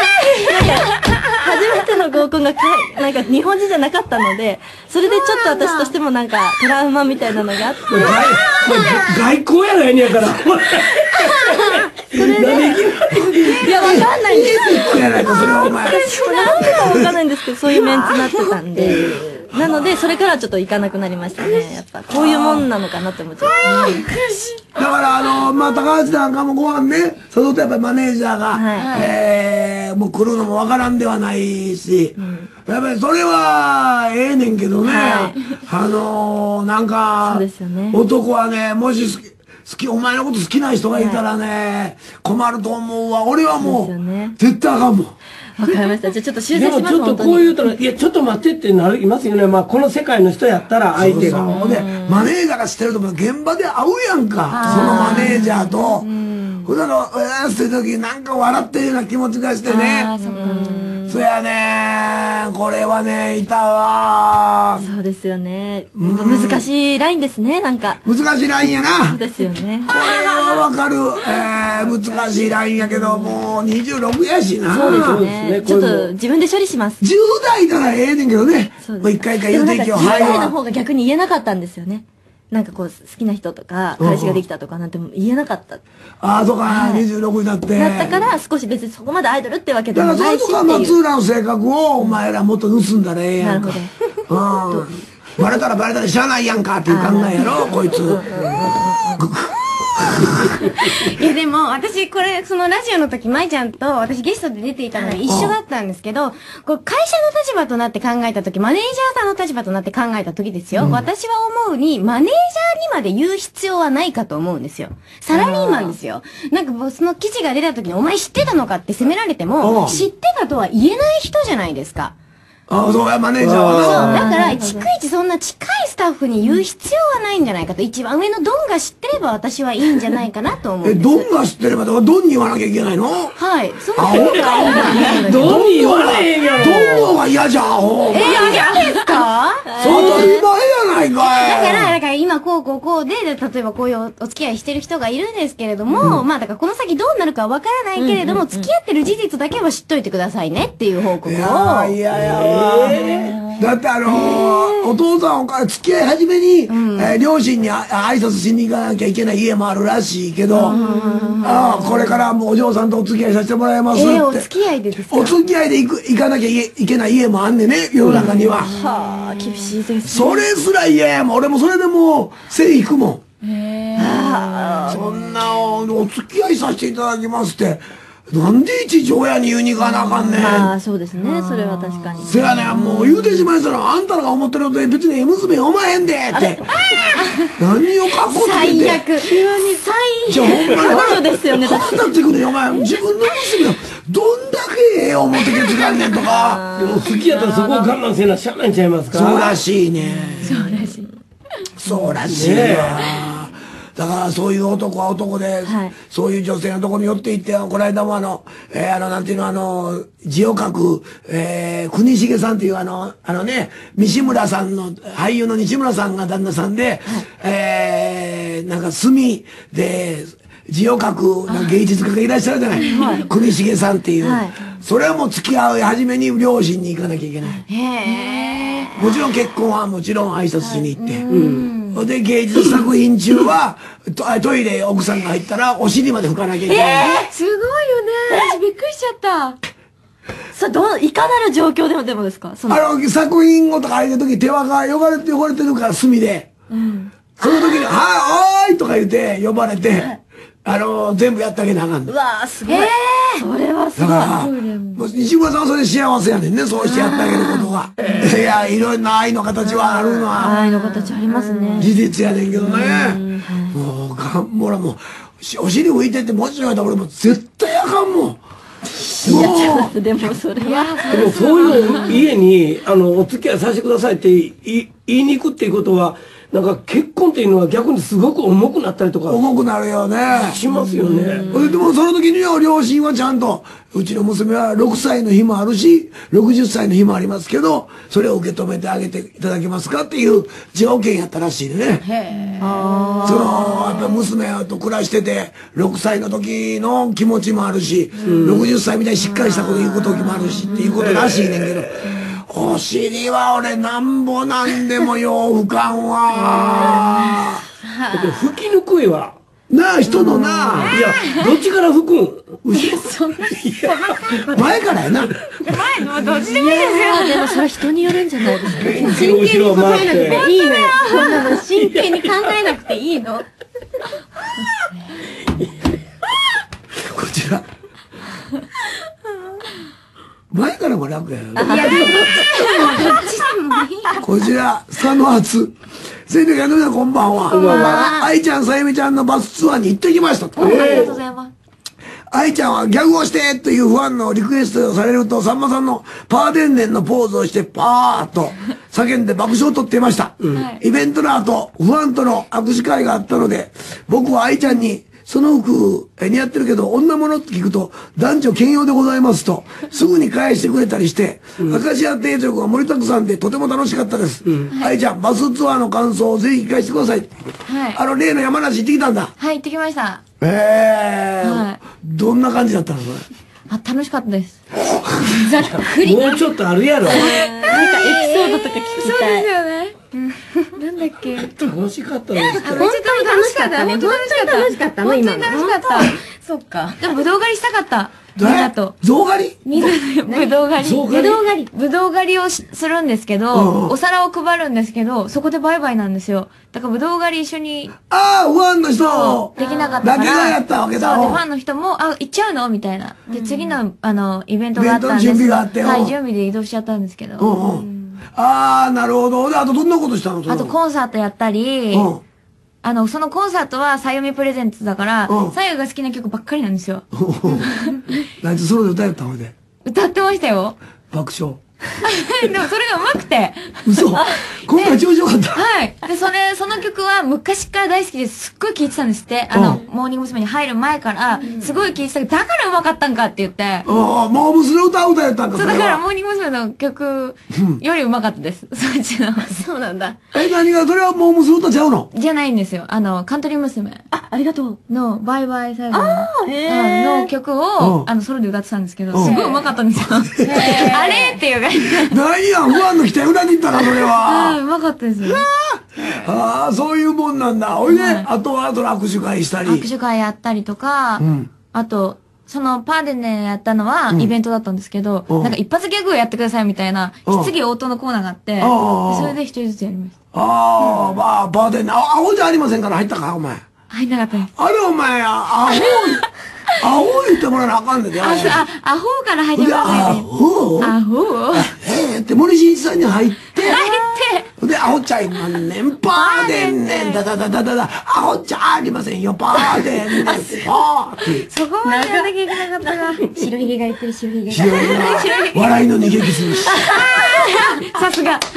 初めての合コンがなんか日本人じゃなかったので、それでちょっと私としてもなんかトラウマみたいなのがあって。 外交やないんやから。 それで、いや、わかんないんですよ。 それはお前。 私もなんかわかんないんですけど、そういうメンツになってたんで。なので、それからちょっと行かなくなりましたね。やっぱ、こういうもんなのかなって思っちゃう。 だから高橋なんかもご飯ね、そのとやっぱりマネージャーが、もう来るのもわからんではないし、やっぱりそれはええねんけどね、なんか、 そうですよね。 男はね、もしお前のこと好きな人がいたらね、困ると思うわ。俺はもう、絶対あかんもん。 わかりました。じゃあちょっと修正します。 でもちょっとこう言うたら、いや、ちょっと待ってってなりますよね。この世界の人やったら相手が。 で、マネージャーが知ってると思う現場で会うやんか。そのマネージャーと。普段の、ってる時なんか笑ってるような気持ちがしてね。そやね、これはね、いたわ。 そうですよね。難しいラインですね、なんか。 難しいラインやな。 そうですよね。 これはわかる。難しいラインやけど、もう26やしな。 そうですね。ちょっと自分で処理します。 10代ならええねんけどね。もう一回言うていきよ。 10代の方が逆に言えなかったんですよね。 なんかこう、好きな人とか、彼氏ができたとかなんて言えなかった。 ああ、そうか、26になって。 だったから、少し別にそこまでアイドルってわけでもないし。 だからそういうとこは松浦の性格をお前らもっと盗んだらええやんか。なるほど。バレたらバレたら知らないやんかっていう考えやろ、こいつ。 いやでも、私これ、そのラジオの時、舞ちゃんと私ゲストで出ていたのが一緒だったんですけど、こう会社の立場となって考えた時、マネージャーさんの立場となって考えた時ですよ。私は思うに、マネージャーにまで言う必要はないかと思うんですよ。サラリーマンですよ。なんかもうその記事が出た時に、お前知ってたのかって責められても、知ってたとは言えない人じゃないですか。 ああ、そうや、マネージャーはな。だから、逐一そんな近いスタッフに言う必要はないんじゃないかと。一番上のドンが知ってれば私はいいんじゃないかなと思うんです。 ドンが知ってれば、だからドンに言わなきゃいけないの？ はい。そうです。ドンに言われへんやろ。 ドンの方が嫌じゃん、ほう。 嫌ですか？ 当たり前やないかい。 だから今こうで、例えばこういうお付き合いしてる人がいるんですけれども、まあだからこの先どうなるかわからないけれども、付き合ってる事実だけは知っといてくださいねっていう報告を。 いや。だってお父さんお母さん付き合い始めに、両親に挨拶しに行かなきゃいけない家もあるらしいけど、これからもうお嬢さんとお付き合いさせてもらいますって。 お付き合いでですか？ お付き合いで行かなきゃいけない家もあんねね、世の中には。 はあ、厳しいですね。 それすら嫌やもん。俺もそれでもう、背引くもん。そんなお付き合いさせていただきますって、なんでいちいち親に言うに行かなあかんねん。 まあそうですね。それは確かに。 せやねん、もう言うてしまいそうな、あんたらが思ってることで別に娘おまへんでって。何をかっこつけて。 最悪。急にじゃあほんまに。 そうですよね。 腹立ってくるよ、お前。自分の娘をどんだけええ思ってけつかんねんとか。 でも好きやったらそこを我慢せなしゃあないんちゃいますか？ そうらしいね。 そうらしい。 そうらしいわ。だからそういう男は男で、そういう女性のところに寄っていって、この間もなんていうの、字を書く、国重さんっていう西村さんの、俳優の西村さんが旦那さんで、なんか墨で字を書く芸術家がいらっしゃるじゃない。国重さんっていう。それはもう付き合い始めに両親に行かなきゃいけない。もちろん結婚はもちろん挨拶しに行って。で、芸術作品中は、トイレ奥さんが入ったら、お尻まで拭かなきゃいけない。 すごいよね。私びっくりしちゃった。 いかなる状況でもですか？ 作品をとかあげるとき手輪が汚れてるから墨で。その時に、おーいとか言って呼ばれて、全部やってあげなあかんの。 うわー、すごい。それはすごい。 だから、西村さんはそれ幸せやねんね、そうしてやってあげることが。いや、いろんな愛の形はあるのは。 愛の形ありますね。 事実やねんけどね。もう、俺もう、お尻浮いてってもし言われたら俺も絶対あかんもん。 でもそれは。 でもそういうの家に、お付き合いさせてくださいって言いに行くっていうことは、なんか結婚っていうのは逆にすごく重くなったりとか。 重くなるよね。 しますよね。 でもその時には両親はちゃんと、うちの娘は6歳の日もあるし、60歳の日もありますけど、それを受け止めてあげていただけますかっていう条件やったらしいね。やっぱ娘と暮らしてて、6歳の時の気持ちもあるし、60歳みたいにしっかりしたこと言う時もあるしっていうことらしいねんけど、お尻は俺なんぼなんでもよう拭かんわ。 拭き抜くいわ。 なあ、人のな。 いや、どっちから拭くん？ そんな。 前からやな。 前のどっちでもいいですよ。 でもそれ人によるんじゃないですか。 真剣に考えなくていいのよ。そんなの真剣に考えなくていいの。 こちら。前からも楽やよ。 いや、どっちでもいい。 こちら、佐野初。先生が皆さんこんばんは。愛ちゃん、さゆみちゃんのバスツアーに行ってきました。 ありがとうございます。 愛ちゃんはギャグをしてというファンのリクエストをされると、さんまさんのパーデンデンのポーズをしてパーッと叫んで爆笑を取っていました。イベントの後、ファンとの握手会があったので、僕は愛ちゃんに、その服似合ってるけど女物って聞くと男女兼用でございますとすぐに返してくれたりして、明石家定食が盛りだくさんでとても楽しかったです。愛ちゃん、バスツアーの感想をぜひ聞かせてください。例の山梨行ってきたんだ。 はい、行ってきました。 どんな感じだったのそれ？ 楽しかったです。 ざっくり。 もうちょっとあるやろ。 なんかエピソードとか聞きたい。 そうですよね。なんなんだっけ。 楽しかったです。 本当に楽しかったね。本当に楽しかったの今。 本当に楽しかった。 そっか。 でもぶどう狩りしたかった。みんなと。 象狩り？ みんなでぶどう狩り。ぶどう狩りをするんですけど、お皿を配るんですけど、そこでバイバイなんですよ。だからぶどう狩り一緒に。 ああ、ファンの人できなかったから。 だけがやったわけだ。 そうで、ファンの人も、行っちゃうのみたいな。で、次の、イベントがあったんです。 準備があって。 はい、準備で移動しちゃったんですけど。 ああ、なるほど。で、あとどんなことしたの？ あとコンサートやったり、そのコンサートはさゆみプレゼンツだから、さゆが好きな曲ばっかりなんですよ。 何ソロで歌えたので。 歌ってましたよ。 爆笑。 でもそれが上手くて。 嘘。今回調子よかった。 はい。で、その曲は昔から大好きです。すっごい聴いてたんですって。モーニング娘。に入る前から、すごい聴いてたけど、だから上手かったんかって言って。 モー娘の歌やったんか。 そう、だからモーニング娘。の曲より上手かったです。そっちの。 そうなんだ。 何が、それはモー娘の歌ちゃうの？ じゃないんですよ。カントリー娘。 ありがとう。 の、バイバイ最後の曲を、ソロで歌ってたんですけど、すごい上手かったんですよ。あれっていう感じ。 何や、ファンの期待裏切ったな、それは。 うまかったですよ。 ああ、そういうもんなんだ。おいで、あとは握手会したり。 握手会やったりとか、あと、そのパーデネやったのはイベントだったんですけど、なんか一発ギャグをやってくださいみたいな、質疑応答のコーナーがあって、それで一人ずつやりました。 ああ、まあ、パーデネ、アホじゃありませんから入ったか、お前。 入んなかったです。 あれ、お前、アホ言ってもらわなあかんねんで。 アホから始まる。アホって森進一さんに入って、で、アホちゃいまんねん、パーデンねん、アホちゃありませんよ、パーデンねん、パーって。 そこまでやんなきゃいけなかったな。 白ひげが言ってる、白ひげが。 白ひげが、笑いの逃げ気するし。 さすが。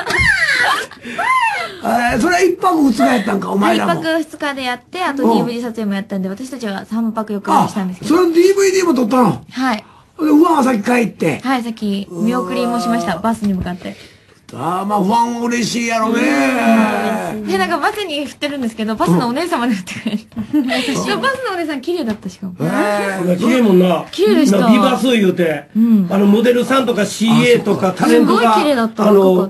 それは一泊二日やったんか、お前らも。 一泊二日でやって、あと DVD 撮影もやったんで、私たちは3泊4日にしたんですけど。 それ DVD も撮ったの？ はい。 で、ファンは先帰って。 はい、さっき見送りもしました。バスに向かって。 まあファン嬉しいやろね。 で、なんかバスに振ってるんですけど、バスのお姉様で振ってくれる。バスのお姉さん綺麗だったしかも。 綺麗もんな。 綺麗でした。 ビバス言うて、モデルさんとか CA とかタレントが、 すごい綺麗だった。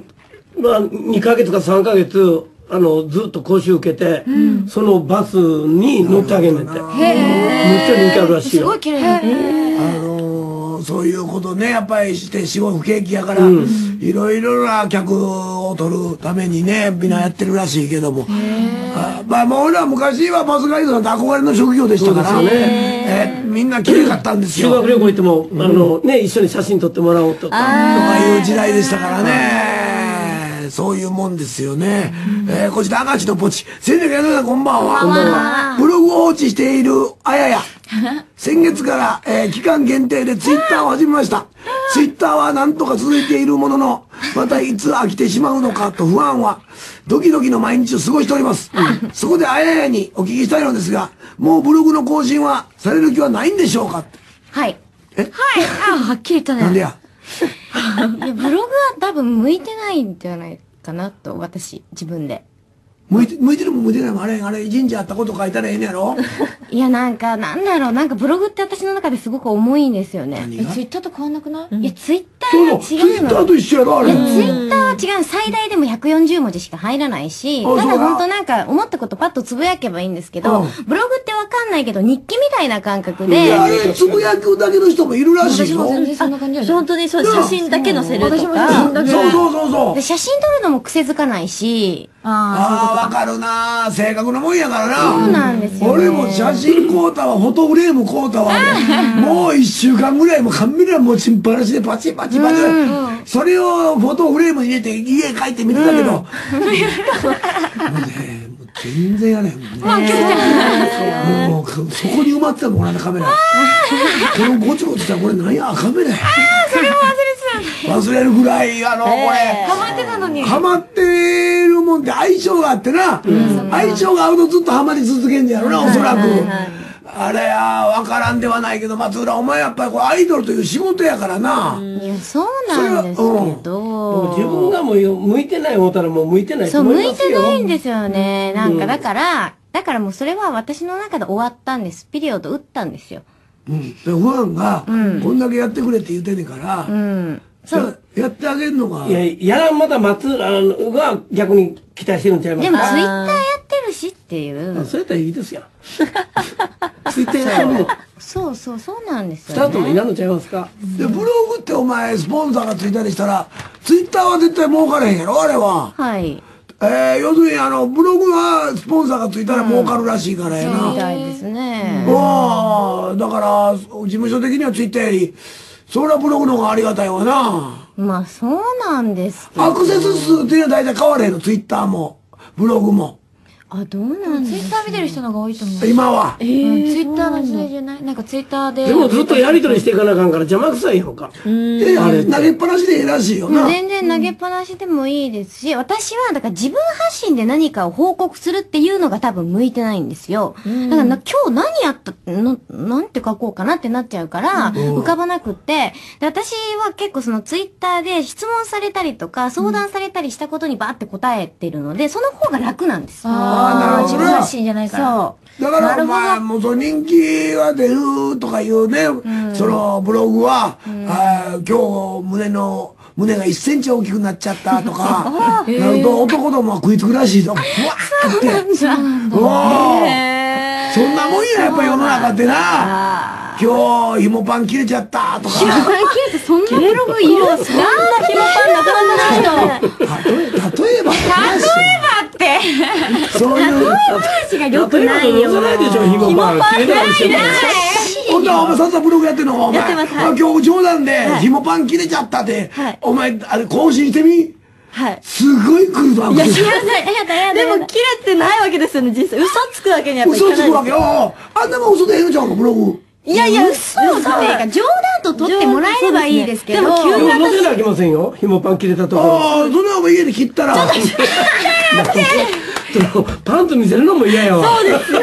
2ヶ月か3ヶ月、ずっと講習受けて、そのバスに乗ってあげんねんって。めっちゃ人気あるらしいよ。 すごい綺麗だった。 そういうことね、やっぱりしてすごい不景気やから、いろいろな客を取るためにね、みんなやってるらしいけども。まあ俺ら昔はバスガイドなんて憧れの職業でしたからね。みんな綺麗かったんですよ。 修学旅行行っても、ね、一緒に写真撮ってもらおうとか。とかいう時代でしたからね。そういうもんですよね。こちら、明石のポチ。先生がさんこんばんは。ブログを放置しているあやや。先月から、期間限定でツイッターを始めました。ツイッターはなんとか続いているものの、またいつ飽きてしまうのかと不安は、ドキドキの毎日を過ごしております。そこであややにお聞きしたいのですが、もうブログの更新はされる気はないんでしょうか？ はい。 はい。はっきり言ったね。 なんでや。 ブログは多分向いてないんじゃないかなと、私、自分で。 向いてるも向いてないもあれ一日あったこと書いたらええねやろ？ いやなんだろう、なんかブログって私の中ですごく重いんですよね。 ツイッターと変わんなくない？ いや、ツイッターは違うの。 ツイッターと一緒やろあれ。 ツイッターは違う。最大でも140文字しか入らないし、ただ本当なんか思ったことパッとつぶやけばいいんですけど、ブログってわかんないけど日記みたいな感覚で。 いや、あれつぶやくだけの人もいるらしいよ。 私も全然そんな感じやね。 本当にそう、写真だけ載せるとか。 そう。 で、写真撮るのも癖づかないし。 わかるな性格のもんやからな。 そうなんですよ。 俺も写真買うたわ、フォトフレーム買うたわ。もう1週間ぐらいもカメラ持ちっぱなしでパチパチ。それをフォトフレームに入れて家帰って見てたけど。全然やねん。もう、そこに埋まってたもん、俺のカメラ。このゴチゴチしたらこれ何や、カメラや。 それも忘れてた。 忘れるぐらい、これ。 ハマってたのに。 ハマってるもんで相性があってな。相性が合うとずっとハマり続けんねやろな、おそらく。あれや、わからんではないけど、松浦、お前やっぱりこれアイドルという仕事やからな。 いや、そうなんですけど。 自分がもう向いてない思ったらもう向いてないとそう、向思いますよ。 いてないんですよね。なんか、だからもうそれは私の中で終わったんです。ピリオド打ったんですよ。 ファンが、こんだけやってくれって言ってんねんから、 やってあげるのが。 いや、やらんまた松が逆に期待してるんちゃいますか。 でもツイッターやってるしっていう。 そうやったらいいですよ。ツイッターやってるの。 そうなんですよ。 スタートもいらんのちゃいますか。 で、ブログってお前、スポンサーがついたりしたら、ツイッターは絶対儲かれへんやろ、あれは。 はい。 要するにブログはスポンサーがついたら儲かるらしいからやな。 そうみたいですね。 だから、事務所的にはツイッターより、それはブログの方がありがたいわな。 まあ、そうなんですけど。 アクセス数っていうのは大体変われへんの、ツイッターも、ブログも。 あ、どうなんツイッター見てる人の方が多いと思う。 今は。 ツイッターの時代じゃないなんかツイッターで。 でもずっとやりとりしていかなあかんから邪魔くさいよか。 投げっぱなしでいいらしいよな。 全然投げっぱなしでもいいですし、私は、だから自分発信で何かを報告するっていうのが多分向いてないんですよ。だから今日何やったの、なんて書こうかなってなっちゃうから、浮かばなくって、で、私は結構そのツイッターで質問されたりとか、相談されたりしたことにバーって答えてるので、その方が楽なんです。 なるほどね。 自分発信じゃないから。 そう。 だからお前もうその人気が出るとかいうね、そのブログは、今日胸が1センチ大きくなっちゃったとか、なると男どもは食いつくらしいぞ。ふわーって。そんなもんや、やっぱ世の中ってな。今日、紐パン切れちゃったとか。 紐パン切れてそんなブログいるんですか？ 紐パンなかなかないの。例えばって。 そういう。 話が良くないよ。 ないでしょ、紐パン。切れたりしてない。 ほんとはお前さっさブログやってんのかお前。 やってます。 今日冗談で、紐パン切れちゃったって、お前、あれ更新してみ？ はい。 すごい来るぞ、 いや、でも切れてないわけですよね、実際。嘘つくわけにやっぱいかない。 嘘つくわけよ。あんなもん嘘でええのちゃうか、ブログ。 いやいや、嘘っていうか、冗談と取ってもらえればいいですけど。でも急に載せなきませんよ。紐パン切れたところ。 ああ、そんなの家で切ったら。 パンツ見せるのも嫌やわ。 そうですよ。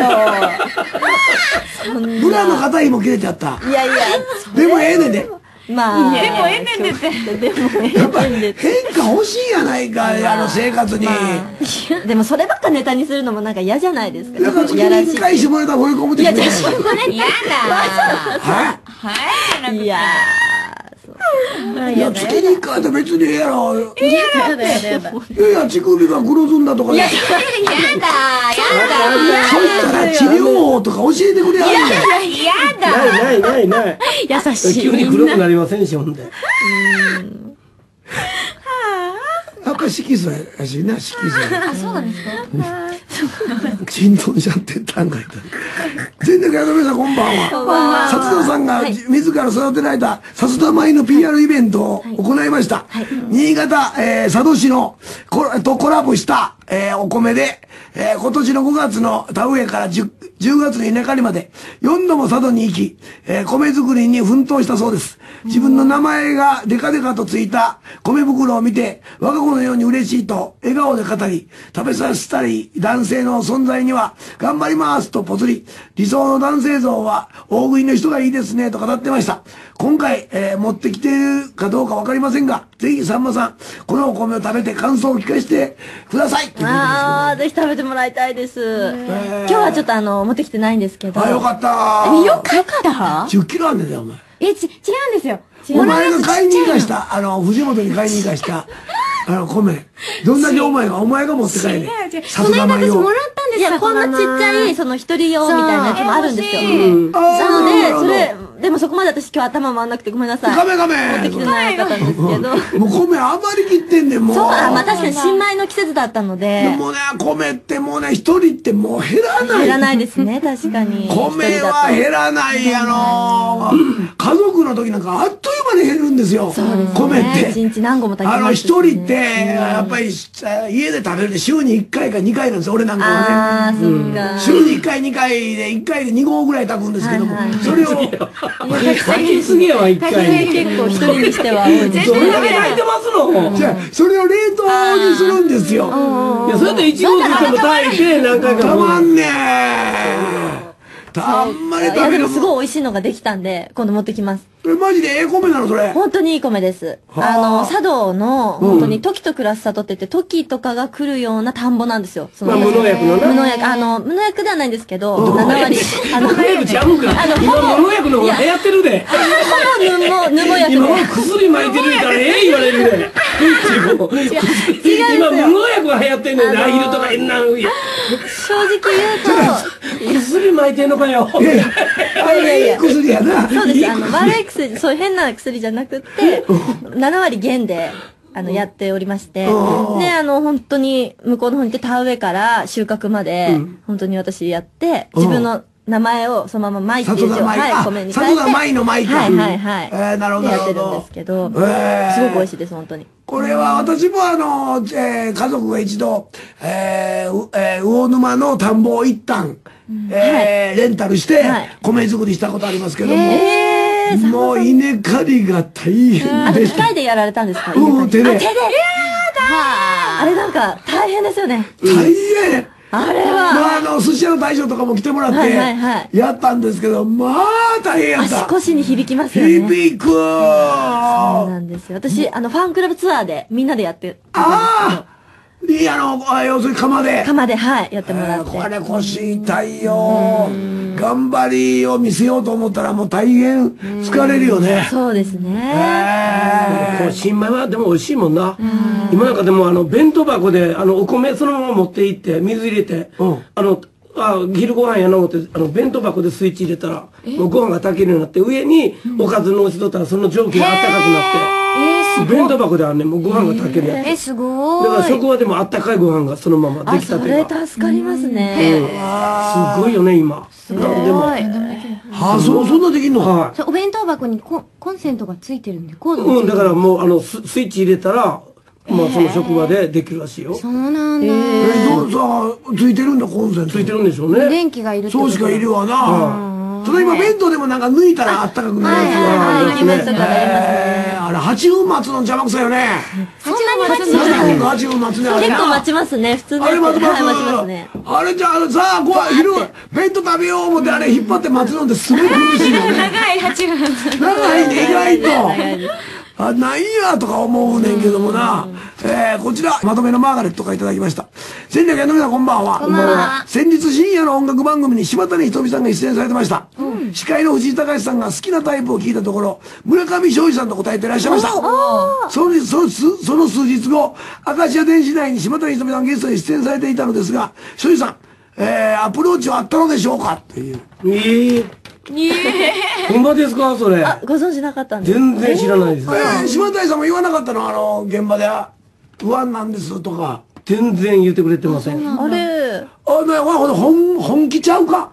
ブラの肩紐切れちゃった。 いやいや。 でもええねんで。 まあ。 でもええねんでって。 でもええねんでって。 変化欲しいやないか、生活に。 でもそればっかネタにするのもなんか嫌じゃないですか。 だから月に1回下ネタ放り込むって言って。いや、下ネタ。 嫌だ。 はい。いやいや、月に1回って別にええやろ。 やだ。 いや、乳首が黒ずんだとか。 やだ。 そしたら治療法とか教えてくれやるやだ。 ない。 優しい。 急に黒くなりませんし、ほんで。 やっぱり色素やしな、色素。 あ、そうなんですか？ 浸透しちゃってたんかいと。全力やどめさん、こんばんは。薩田さんが自ら育てられた薩田米の PR イベントを行いました。新潟、佐渡市のとコラボした、お米で、今年の5月の田植えから10月の稲刈りまで4度も佐渡に行き、米作りに奮闘したそうです。自分の名前がデカデカとついた米袋を見て、我が子のように嬉しいと笑顔で語り、食べさせたり男性の存在には頑張りますとぽつり、理想の男性像は大食いの人がいいですねと語ってました。今回、持ってきているかどうかわかりませんが、ぜひさんまさん、このお米を食べて感想を聞かせてください。 ああ、ぜひ食べてもらいたいです。今日はちょっと持ってきてないんですけど。 あ、よかったよかった 10キロあんねんだよ、お前。 違うんですよ。 お前が買いに行かした、藤本に買いに行かした、米。どんだけお前が持って帰れ。 その間私もらったんですよ。 いや、こんなちっちゃい、一人用みたいなやつもあるんですよ。なので、でもそこまで私今日頭回んなくてごめんなさい。 ガメ持ってきてなかったんですけど。 もう米余り切ってんねん、もう。 そう、まあ確かに新米の季節だったので。 でもね、米ってもうね、一人ってもう減らない。 減らないですね、確かに。 米は減らない、家族の時なんかあっという間に減るんですよ。米って。 一日何個も炊きます。 一人って、やっぱり家で食べるで週に1回か2回なんですよ、俺なんかはね。 ああ、そっか。 週に1回2回で、1回で2合ぐらい炊くんですけども、それを、 炊きすぎやわ、1回に。 結構一人にしては多いです。 どれだけ炊いてますの？ じゃあ、それを冷凍にするんですよ。 いや、それで1合ずつも炊いて何回か。 たまんねあんまり食べる。 いや、でもすごい美味しいのができたんで、今度持ってきます。 マジでええ米なのそれ。 本当にいい米です。茶道の、本当に時と暮らす里って言って、時とかが来るような田んぼなんですよ。 まあ、無農薬のな。 無農薬、無農薬ではないんですけど、7割。 無農薬ちゃうんか。今無農薬の方が流行ってるで。 無農薬で。 今薬撒いてるから言われるで。今無農薬が流行ってんねんな、昼とか変な。 正直言うと、 薬撒いてんのかよ。 いや、薬やな。 そうです。悪い薬、そういう変な薬じゃなくって、7割減で、やっておりまして、で、本当に、向こうの方に行って田植えから収穫まで、本当に私やって、自分の名前をそのまま舞っていう字を、はい、米に書いて。 里が舞の舞か。 はいはいはい。 なるほど。 やってるんですけど、すごく美味しいです、本当に。 これは私も家族が一度、魚沼の田んぼを一旦、レンタルして、米作りしたことありますけども、もう稲刈りが大変で。 機械でやられたんですか？ 手で。 あれなんか大変ですよね。 大変。 あれは。 まあ寿司屋の大将とかも来てもらって、やったんですけど、まあ大変やった。 足腰に響きますよね。 響く。そうなんですよ。私、ファンクラブツアーでみんなでやってたんですけど。 要するに釜で。 釜で、はい、やってもらって。 これ腰痛いよ。頑張りを見せようと思ったらもう大変疲れるよね。 そうですね。 新米はでも美味しいもんな。今なんかでも弁当箱でお米そのまま持って行って水入れて、昼ご飯やな思って弁当箱でスイッチ入れたらもうご飯が炊けるようになって上におかずのせとったらその蒸気があったかくなって、弁当箱ではねもうご飯が炊けるやつ。 すごい。 だから職場でもあったかいご飯がそのままできたてが。 それ助かりますね。 すごいよね今。 すごい。 そんなできんの？ はい。お弁当箱にコンセントがついてるんで、コードうん、だからもうスイッチ入れたらまあその職場でできるらしいよ。 そうなんだ。 ついてるんだコンセント。 ついてるんでしょうね。 電気がいるってそうしかいるわな。ただ今弁当でもなんか抜いたらあったかくなるやつがありますね。 あれ8分待つの邪魔くさいよね。 そんなに待つの 8分待つね。 結構待ちますね。普通で。 あれ待つね。 あれじゃあさあ昼弁当食べよう思ってあれ引っ張って待つのってすごい苦しいよね。 長い8分待つ。 長いね意外と。なんやとか思うねんけどもな。こちら、まとめのマーガレットからいただきました。戦略屋の皆さんこんばんは。 こんばんは。 先日深夜の音楽番組に柴谷ひとみさんが出演されてました。司会の藤井隆さんが好きなタイプを聞いたところ、村上昌司さんと答えていらっしゃいました。その数日後、明石家電子内に柴谷ひとみさんがゲストに出演されていたのですが、昌司さん、アプローチはあったのでしょうかっていう。 ほんまですかそれ。 ご存知なかったんですか？ 全然知らないです。 柴谷さんも言わなかったの現場で不安なんですとか。 全然言ってくれてません。 あれ本気ちゃうか。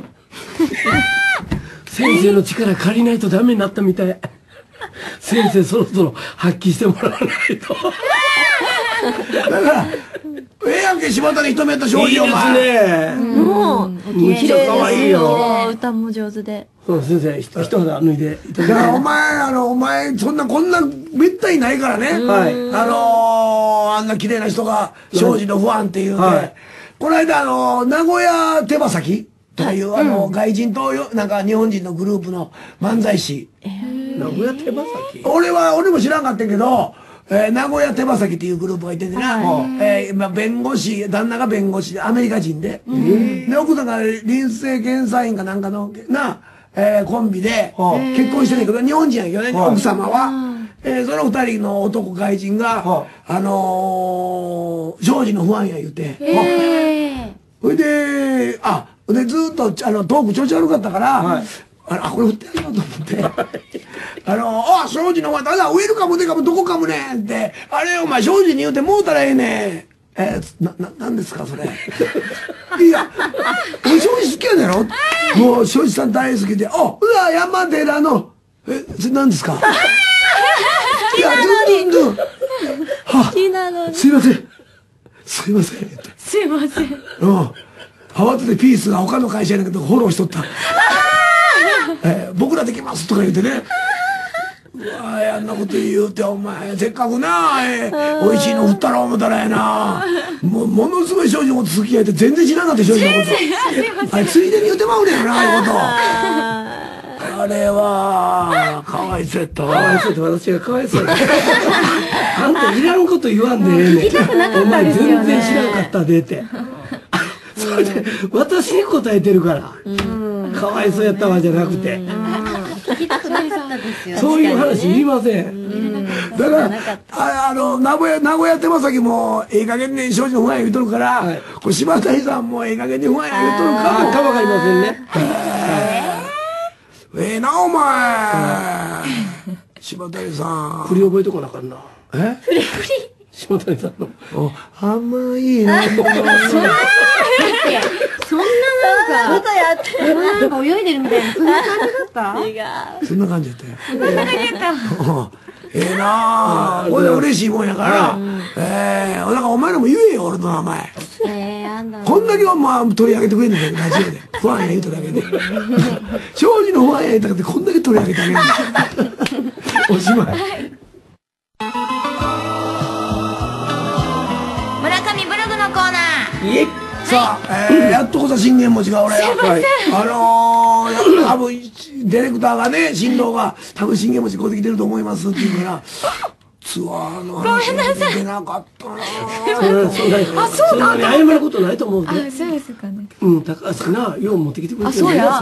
先生の力借りないとダメになったみたい。先生そろそろ発揮してもらわないと。 だからやんけ柴谷ひとみやった正直お前。 いいですね。 もうむっちゃ可愛いよ。 歌も上手で。 先生一肌脱いでいただいて。 だからお前こんなめったにないからね。あんな綺麗な人が庄司のファンっていうね。この間名古屋手羽先という外人となんか日本人のグループの漫才師。 名古屋手羽先。 俺も知らんかったけど。名古屋手羽先っていうグループがいててな、弁護士、旦那が弁護士で、アメリカ人で、で、奥さんが臨政検査員かなんかの、コンビで、結婚してないけど、日本人やけどね、奥様は。その二人の男外人が、庄司のファンや言うて、それで、ずっと、トーク調子悪かったから、これ振ってあげようと思って。庄司のお前、ただ、ウェルカムデカムどこかもねんって、あれ、お前、庄司に言うてもうたらええねん。なんですか、それ。いや、俺、庄司好きやねんろもう、庄司さん大好きで、うわ、山寺の、それ何ですかいや、ずん。 好きなのに。 すいません。すいません。 すいません。 慌ててピースが他の会社やねんけど、フォローしとった。僕らできますとか言ってね。 あんなこと言うて、お前、せっかくな、美味しいの振ったら思ったらやな。ものすごい庄司のこと好きやって全然知らんかった、庄司のこと。ついでに言うてまうねんな、ああいうこと。あれは、かわいそうやったわ。 かわいそうって私がかわいそうやった。あんたいらんこと言わんでええねん。お前全然知らんかったでって。それで、私に答えてるから。かわいそうやったわじゃなくて。 聞きたくなかったですよ。 そういう話いりません。 だから、名古屋手羽先もええ加減に庄司の不安や言うとるから、これ柴谷さんもええ加減に不安や言うとるかも。 かもわかりませんね。 な、お前。柴谷さん。 振り覚えとかなあかんな。 振り柴谷さんの。 甘いな。 そんななんか泳いでるみたいな、そんな感じだった？ 違う。 そんな感じだったよ。 そんな感じだった。 ええなぁ。これ嬉しいもんやから。だからお前らも言えよ、俺の名前。こんだけはまあ取り上げてくれんねんけど、ラジオで。不安や言うただけで。庄司の不安や言うただけでこんだけ取り上げてあげるんだ。おしまい。 村上ブログのコーナー。 イエイ。 さあ、やっとこそ信玄餅が俺、多分、ディレクターがね、新郎が、多分信玄餅買うてきてると思いますって言うから、ツアーの話が出なかったなぁ。 そうなんだ。謝ることないと思うね。 そうですかね。 高橋な、よう持ってきてくれてるそうや。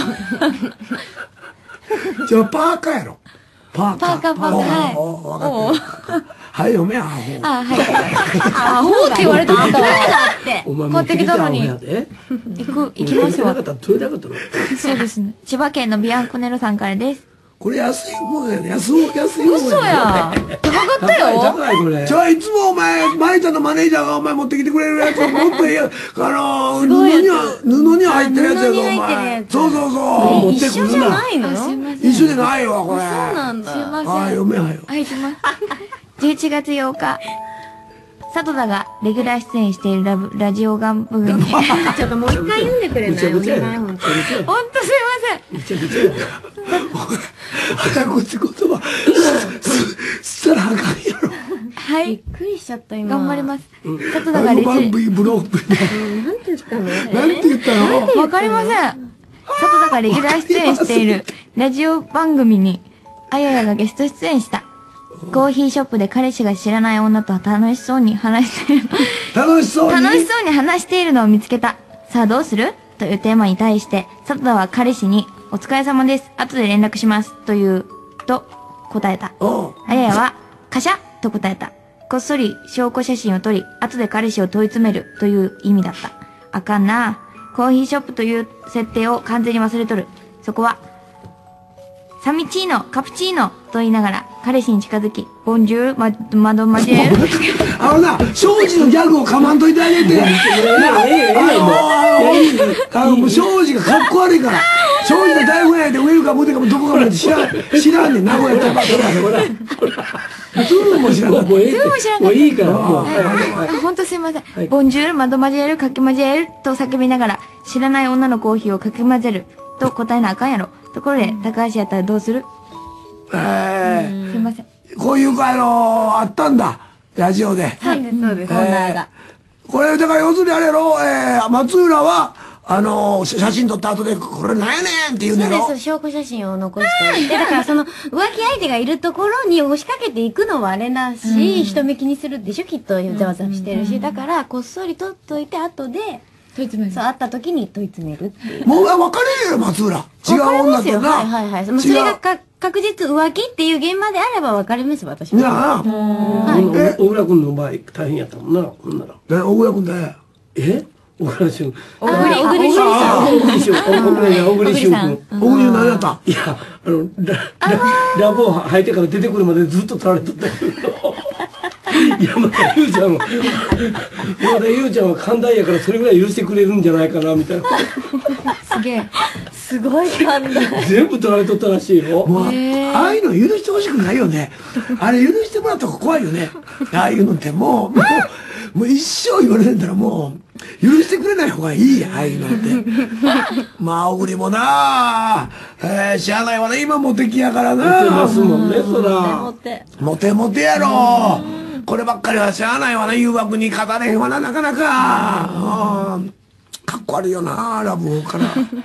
じゃあ、パーカーやろ。パーカー。 はい。 分かってる。はい、読めや、アホ。 はい。アホって言われたら、誰だって。 お前持ってきたアホやで。 行きますわ。 取れなかったの。 そうですね。千葉県のビアンコネロさんからです。 これ安い方やね。安い方や。 嘘や。高かったよ。 高いこれ。 じゃあいつもお前、舞ちゃんのマネージャーがお前持ってきてくれるやつはもっといいや。布に入ってるやつやぞ、お前。そう。 持ってくるな。一緒じゃないの？ 一緒じゃないわ、これ。そうなんだ。 すいません。 読めはよ。 はい、行きます。11月8日。佐藤田がレギュラー出演しているラジオ番組に。 ちょっともう一回読んでくれない？ ほんとすいません。 めちゃくちゃや。 早口言葉、したらあかんやろ。 はい。 びっくりしちゃった今。 頑張ります。佐藤田がレギュラー。 ブロック。 なんて言ったの？ なんて言ったの？ わかりません。佐藤田がレギュラー出演しているラジオ番組に、あややがゲスト出演した。コーヒーショップで彼氏が知らない女と楽しそうに話している。 楽しそうに話しているのを見つけた。さあどうする？というテーマに対して、佐藤田は彼氏に、お疲れ様です。後で連絡します。と答えた。あややは、カシャと答えた。こっそり証拠写真を撮り、後で彼氏を問い詰めるという意味だった。あかんな。コーヒーショップという設定を完全に忘れとる。そこは、サミチーノ、カプチーノと言いながら、彼氏に近づき、ボンジュール、マドマジェル。 庄司のギャグをかまんといてあげて。もう庄司がかっこ悪いから。庄司の大フライでウェルカムでかもどこかまで知らんねん、名古屋とか。ズームも知らんかった。 もういいから。 ほんとすいません。ボンジュール、マドマジェル、かき混ぜると叫びながら、知らない女のコーヒーをかき混ぜると答えなあかんやろ。ところで、高橋やったらどうする？すいません。 こういうあったんだ。ラジオで。 そうです、そうです。コーナーが。 これ、だから要するにあれやろ、松浦は、写真撮った後で、これなんやねんって言うねんろ。 そうです、証拠写真を残しておいて、だからその、浮気相手がいるところに押しかけていくのはあれだし、人目気にするでしょ、きっと、ざわざわしてるし。だから、こっそり撮っといて、後で、そう、会った時に問い詰めるっていう。 もう、分かれるよ、松浦。違う女とな。 はい。それが確実浮気っていう現場であれば分かります、私は。 いや小倉君の場合、大変やったもんな、ほんなら。 小倉君だよ。 小倉君。 小栗旬。 小栗旬君。 小栗旬何やった？ いや、ラボ入ってから出てくるまでずっと取られとったけど。山田優ちゃんは寛大やからそれぐらい許してくれるんじゃないかなみたいな。 すげえ。 すごい感動。 全部取られとったらしいよ。 もう、ああいうの許してほしくないよね。あれ許してもらった方が怖いよね。ああいうのってもう一生言われてんだらもう、許してくれない方がいいや、ああいうのって。まあ、小栗もなしゃあないわね、今モテ期やからな。 モテますもんね、そら。 モテモテやろ。こればっかりはしゃあないわね、誘惑に語れへんわな、なかなか。かっこ悪いよな、ラブホから。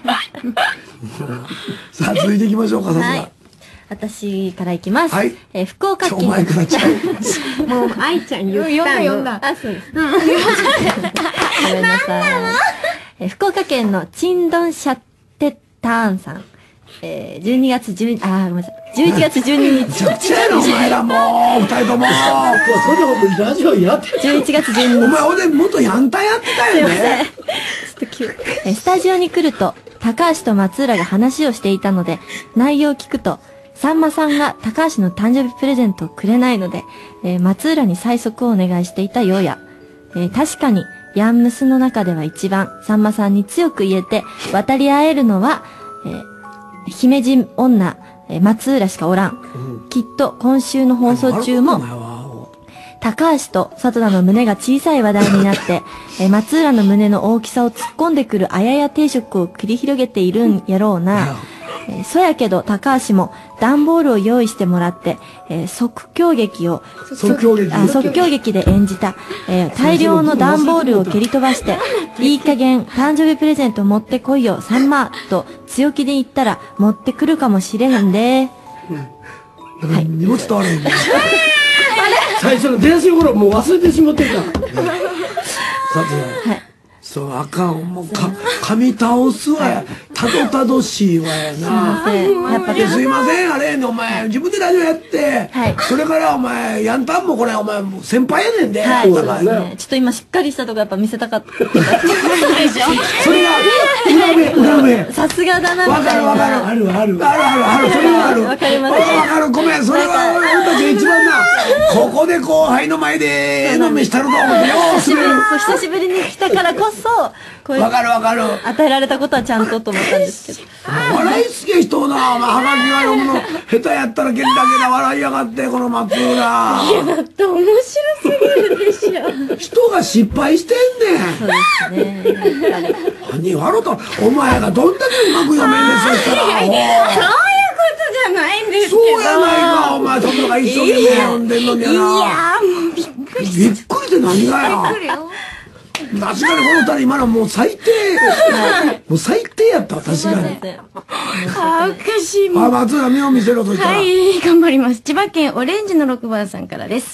さあ、続いていきましょうか、さすが。 私からいきます。 はい。 福岡県。 前からちゃう。もう、愛ちゃん言ったの。 読んだ。あ、そうです。ごめんなさい。福岡県のチンドンシャッテターンさん。12月12、ごめんなさい。11月12日。 めちゃくちゃやろ、お前らもう、二人とも。 それでラジオやってた。11月12日。 お前、俺元ヤンタやってたよね。 ちょっと急。スタジオに来ると、高橋と松浦が話をしていたので、内容を聞くと、さんまさんが高橋の誕生日プレゼントをくれないので、松浦に催促をお願いしていたようや。確かに、ヤンムスの中では一番、さんまさんに強く言えて、渡り合えるのは、姫路女、松浦しかおらん。きっと今週の放送中も、高橋と里田の胸が小さい話題になって、松浦の胸の大きさを突っ込んでくるあやや定食を繰り広げているんやろうな。そやけど高橋も段ボールを用意してもらって、即興劇で演じた、大量の段ボールを蹴り飛ばして、いい加減誕生日プレゼント持ってこいよ、さんま、と強気で言ったら持ってくるかもしれへんで。 はい。荷物とあれへんね。 最初の電子頃もう忘れてしまってた。さて、はい。そう、あかん。もう、噛み倒すわや。たどたどしいわやな。やっぱりすいません、あれお前、自分でラジオやって、それからお前、ヤンタンもこれ、お前、先輩やねんで。 はい、そうですね。ちょっと今しっかりしたとこやっぱ見せたかった。それが、裏目。 さすがだな。 わかる。ある。それはある。 わかります。 わかる。ごめん、それは俺たち一番な。ここで後輩の前で、の飯たると思ってよ。 久しぶりに来たからこそ、 わかる。 与えられたことはちゃんとと思ったんですけど。 笑いすげえ人な、はがきが読むの、下手やったらゲラゲラ笑いやがって、この松浦。いや、だって面白すぎるでしょ。 人が失敗してんねん。 そうですね。 何笑うと、お前がどんだけうまく読めんねん、そしたら。 そういうことじゃないんですけど。 そうやないか、お前、そんなが一生懸命読んでんのにやな。 いやもうびっくりした。 びっくりって何がや。 びっくりよ。 確かにこの二人今のもう最低。もう最低やったわ、確かに。 おかしい。 松浦目を見せろと言ったら。 はい、頑張ります。千葉県オレンジの6番さんからです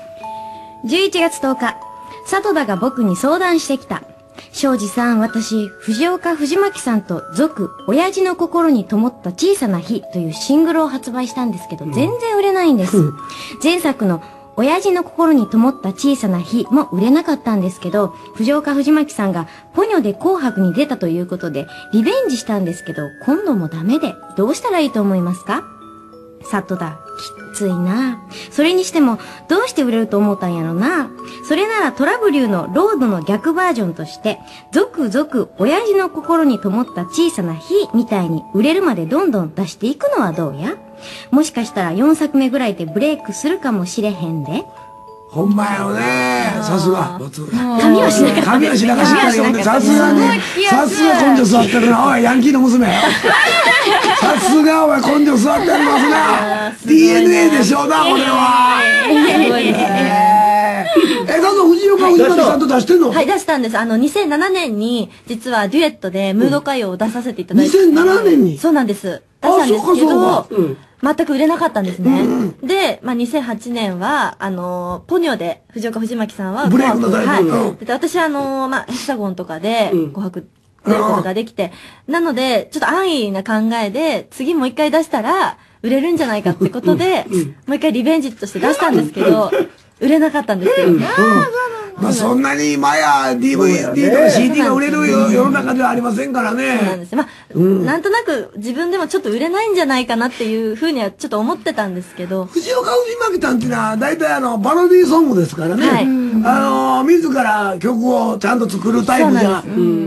。11月10日、里田が僕に相談してきた。庄司さん、私、藤岡藤巻さんと続、親父の心に灯った小さな火というシングルを発売したんですけど、全然売れないんです。前作の親父の心に灯った小さな火も売れなかったんですけど、藤岡藤巻さんがポニョで紅白に出たということで、リベンジしたんですけど、今度もダメで、どうしたらいいと思いますか？里田、きついな。それにしても、どうして売れると思ったんやろな。それならトラブリューのロードの逆バージョンとして、続々親父の心に灯った小さな火みたいに売れるまでどんどん出していくのはどうや？もしかしたら4作目ぐらいでブレイクするかもしれへんで。 ほんまやよね。さすが。 髪はしなかった。 髪はしなかった。さすがね。さすが根性座ってるな。おい、ヤンキーの娘。さすがお前根性座ってますな。DNA でしょうな、これは。すごいですね。だぞ、藤岡藤巻さんと出してんの？ はい、出したんです。2007年に、実はデュエットでムード歌謡を出させていただいて。 2007年に？ そうなんです。出したんですけど、全く売れなかったんですね。で、2008年は、ポニョで、藤岡藤巻さんは、 ブレイクの大はい。で、私ヘキサゴンとかで、紅白出ることができて、なので、ちょっと安易な考えで、次もう一回出したら、売れるんじゃないかってことで、もう一回リベンジとして出したんですけど、売れなかったんですよ。 まあそんなに今や DVD とか CD が売れる世の中ではありませんからね。 そうなんです。まあ、なんとなく自分でもちょっと売れないんじゃないかなっていうふうにはちょっと思ってたんですけど。 藤岡藤巻さんっていうのは大体パロディーソングですからね。はい。自ら曲をちゃんと作るタイプじゃ。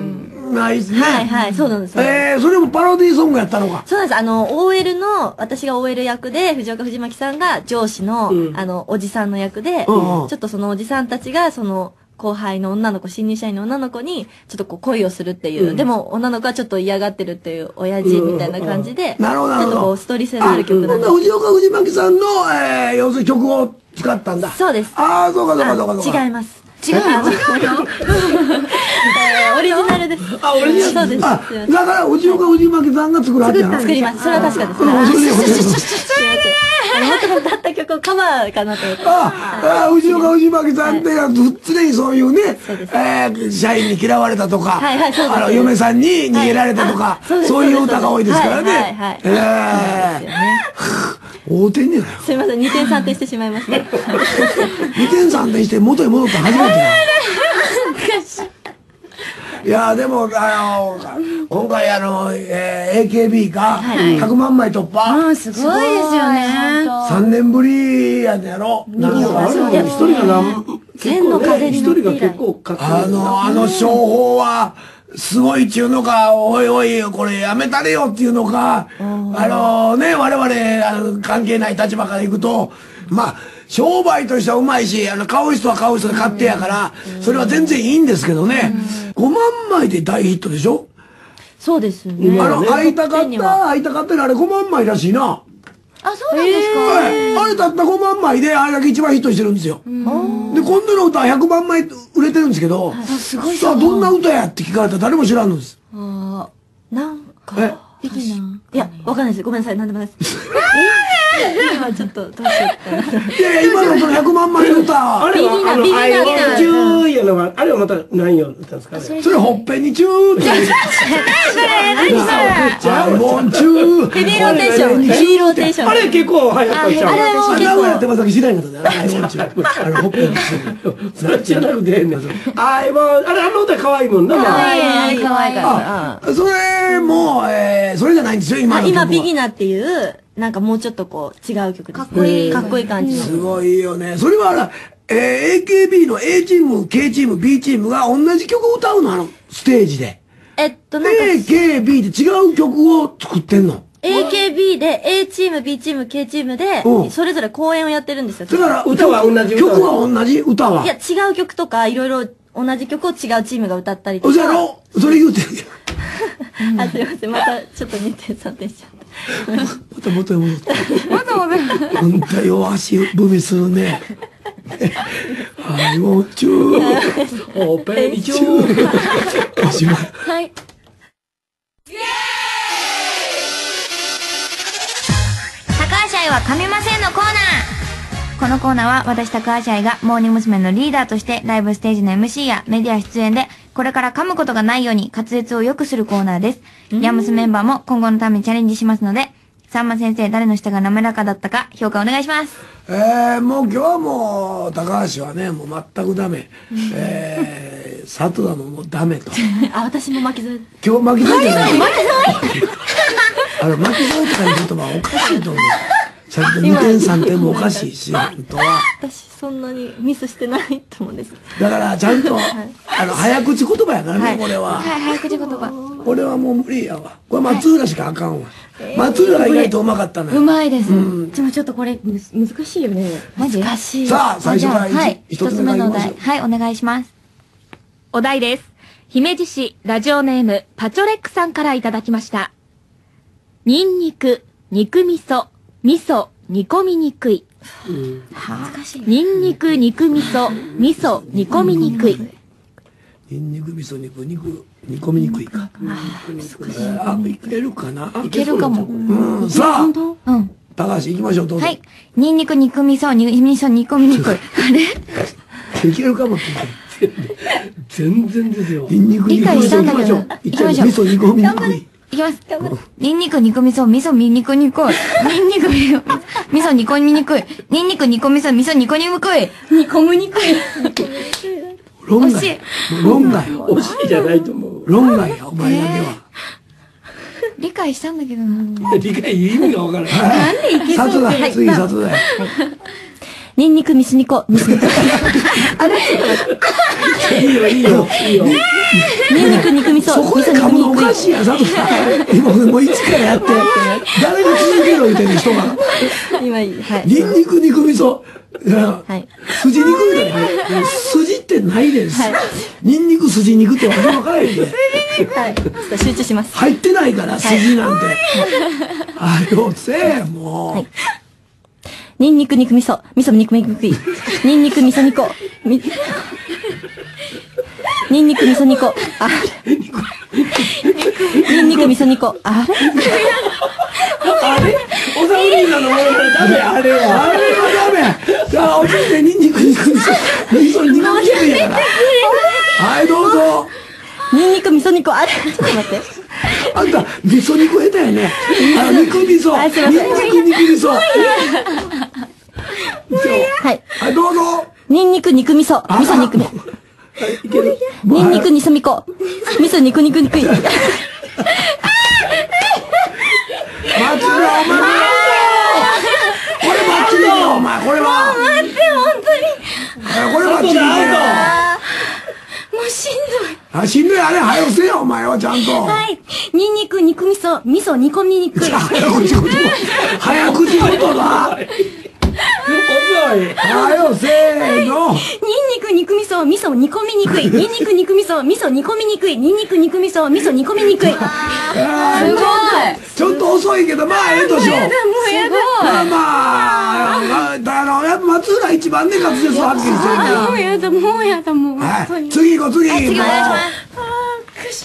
ないですね。 はいはい、そうなんです。 それもパロディーソングやったのか。 そうなんです。OL の、私が OL 役で、藤岡藤巻さんが上司の、おじさんの役で、ちょっとそのおじさんたちが、その、後輩の女の子、新入社員の女の子に、ちょっとこう恋をするっていう、でも女の子はちょっと嫌がってるっていう、親父みたいな感じで、 なるほど、なるほど。 ちょっとこう、ストーリー性のある曲なんです。 藤岡藤巻さんの、要するに曲を使ったんだ。 そうです。 ああ、そうかそうかそうかそうか。 違います。違うのオリジナルです。 あ、オリジナルそうです。だから、藤岡藤巻さんが作られたの。 作ります。それは確かです。もともとあった曲をカバーかなと思って。 藤岡藤巻さんって常にそういうね、社員に嫌われたとか、嫁さんに逃げられたとか、そういう歌が多いですからね。大点ねえなよ。 すみません、2点3点してしまいました。 2点3点して元に戻ったの初めてだ。いやでも今回AKB が100万枚突破。 すごいですよね。 3年ぶりやねやろ。 一人が千の風に乗って以来。 結構か商法はすごいっちゅうのか、おいおいこれやめたれよっていうのか、我々関係ない立場からいくと、まあ商売としてはうまいし、買う人は買う人で買ってやから、それは全然いいんですけどね。5万枚で大ヒットでしょ。 そうですね。 会いたかったあれ5万枚らしいな。 あ、そうなんですか。 あれたった5万枚であれだけ一番ヒットしてるんですよ。で、今度の歌は100万枚売れてるんですけど、さあどんな歌やって聞かれたら誰も知らんのです。 なんか、いや、わかんないです。ごめんなさい、なんでもないです。今ちょっと、どうしようかな。 いやいや、今のその100万枚の歌。 あれは、チューやのは、あれはまた何を歌うんですかね。 それほっぺにチューって。 何それアイモンチュー。 ヘビーローテーション。ヘビーローテーション。 あれ結構流行ったんちゃう。 名古屋やってますだけ知らんかったね。アイモンチュー。ほっぺにチュー。 それじゃなくてね。アイモン、あれ歌可愛いもんな。 可愛いから。 それも、それじゃないんですよ、今の曲は。 今、ビギナーっていう、なんかもうちょっとこう、違う曲です。かっこいい。かっこいい感じの。 すごいよね。それはAKB の A チーム、K チーム、B チームが同じ曲を歌うのステージで。 なんか。 AKB で違う曲を作ってんの。 AKB で A チーム、B チーム、K チームで、それぞれ公演をやってるんですよ。 だから、 歌は同じ曲は同じ歌は。 いや、違う曲とか、いろいろ同じ曲を違うチームが歌ったりとか。 そやろそれ言うてるあ、すいません。また、ちょっと2点3点しちゃった。 また元に戻った。本当弱足踏みするね。はい、もうチュー。 おぺにチュー。 おしまい。 はい。 高橋愛は噛みませんのコーナー。このコーナーは私高橋愛がモーニング娘。のリーダーとしてライブステージの MC やメディア出演でこれから噛むことがないように滑舌を良くするコーナーです。ヤムスメンバーも今後のためにチャレンジしますので、さんま先生誰の舌が滑らかだったか評価お願いします。 もう今日はもう高橋はねもう全くダメ。佐藤はもうダメと。 あ、私も巻き添え。 今日巻き添えじゃない。巻き添えとかいう言葉はおかしいと思う。さっきの2点3点もおかしいし、本当は。 私そんなにミスしてないと思うんです。 だからちゃんと、早口言葉やからね、これは。 はい、早口言葉。 これはもう無理やわ。これ松浦しかあかんわ。松浦が意外とうまかったのよ。 うまいです。 でもちょっとこれ難しいよね。難しい。 さあ、最初から一つ目のお題。はい、お願いします。 お題です。姫路市ラジオネームパチョレックさんからいただきました。ニンニク、肉味噌、味噌、煮込みにくい。 難しい。 ニンニク、肉味噌、味噌、煮込みにくい。 ニンニク、味噌、煮込みにくいか。いけるかな。 いけるかも。 さあ、高橋行きましょう、どうぞ。 はい。ニンニク、肉味噌、味噌、煮込みにくい。あれいけるかもって言って。全然ですよ。 ニンニク、 理解したんだけど。 行きましょう。味噌、煮込みにくい。 いきます。ニンニク、肉味噌、味噌、煮込みにくい。ニンニク、味噌、煮込みにくい。ニンニク、肉味噌、味噌、煮込みにくい。 煮込みにくい。 論外。論外。 惜しいじゃないと思う。 論外や、お前だけは。 理解したんだけどな。 理解意味がわからない。 なんでいけそうだ。次、札だ。 ニンニクミスニコ、ミスニコ。あれいいよ、いいよ、いいよ。 ニンニク肉味噌。 そこで噛むのおかしいやん、佐藤さん。今もう一からやって、誰が続けろ言うてんの、人が。 今いい。はい。 ニンニク肉味噌。 はい。 筋肉みたいな。筋ってないです。ニンニク筋肉ってわけわからないんで。 はい。ちょっと集中します。 入ってないから、筋なんて。あよせもう。はい。 ニンニク肉味噌。味噌肉肉肉い。ニンニク味噌煮こ。ニンニク味噌煮こ。あれニンニク味噌煮こ。あれあれおさむりさんのものまねダメ。あれはダメ。じゃあ、落ちてニンニク肉味噌。味噌煮込みてるやから。はい、どうぞ。 ニンニク味噌煮こ。あれちょっと待って。 あんた、味噌煮こ下手やね。肉味噌。ニンニク肉味噌。 はい。 はい、どうぞ。 ニンニク肉味噌。味噌肉味。ニンニク味噌みこ。味噌肉肉肉い。 松浦、お前これバッチリだよ、お前。これは。 待って、本当に。 これバッチリだよ。 もうしんどい。 あ、しんどい。あれ、早くせよ、お前はちゃんと。 はい。ニンニク肉味噌、味噌煮込み肉。 早口言葉。早口言葉。 遅い。 早せーの。 ニンニク肉味噌、味噌煮込みにくい。ニンニク肉味噌、味噌煮込みにくい。ニンニク肉味噌、味噌煮込みにくい。すごい。 ちょっと遅いけど、まあ、ええとしよう。まあ、やっぱ松浦一番ね、滑舌はっきりしてるから。 もうやだ、もうやだ、もう。 はい。次行こう、次。 次お願いします。